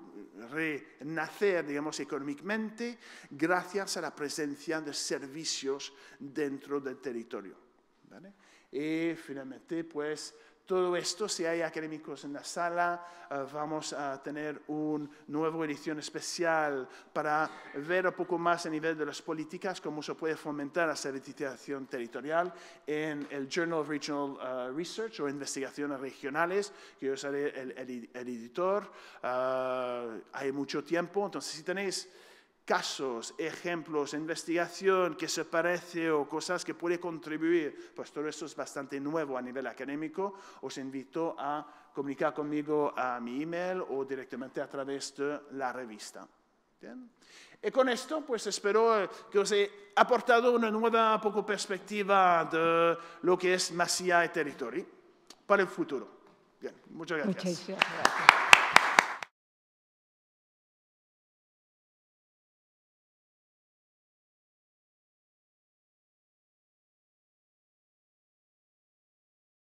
renacer, digamos, económicamente gracias a la presencia de servicios dentro del territorio, ¿vale? Y finalmente, pues, todo esto, si hay académicos en la sala, uh, vamos a tener una nueva edición especial para ver un poco más a nivel de las políticas cómo se puede fomentar la servitización territorial en el Journal of Regional uh, Research o Investigaciones Regionales, que yo seré el, el, el editor. Uh, hay mucho tiempo, entonces si tenéis casos, ejemplos, investigación que se parece o cosas que puede contribuir, pues todo esto es bastante nuevo a nivel académico. Os invito a comunicar conmigo a mi email o directamente a través de la revista. ¿Bien? Y con esto, pues espero que os he aportado una nueva poco perspectiva de lo que es Masía y Territorio para el futuro. Bien, muchas gracias. Muchas gracias.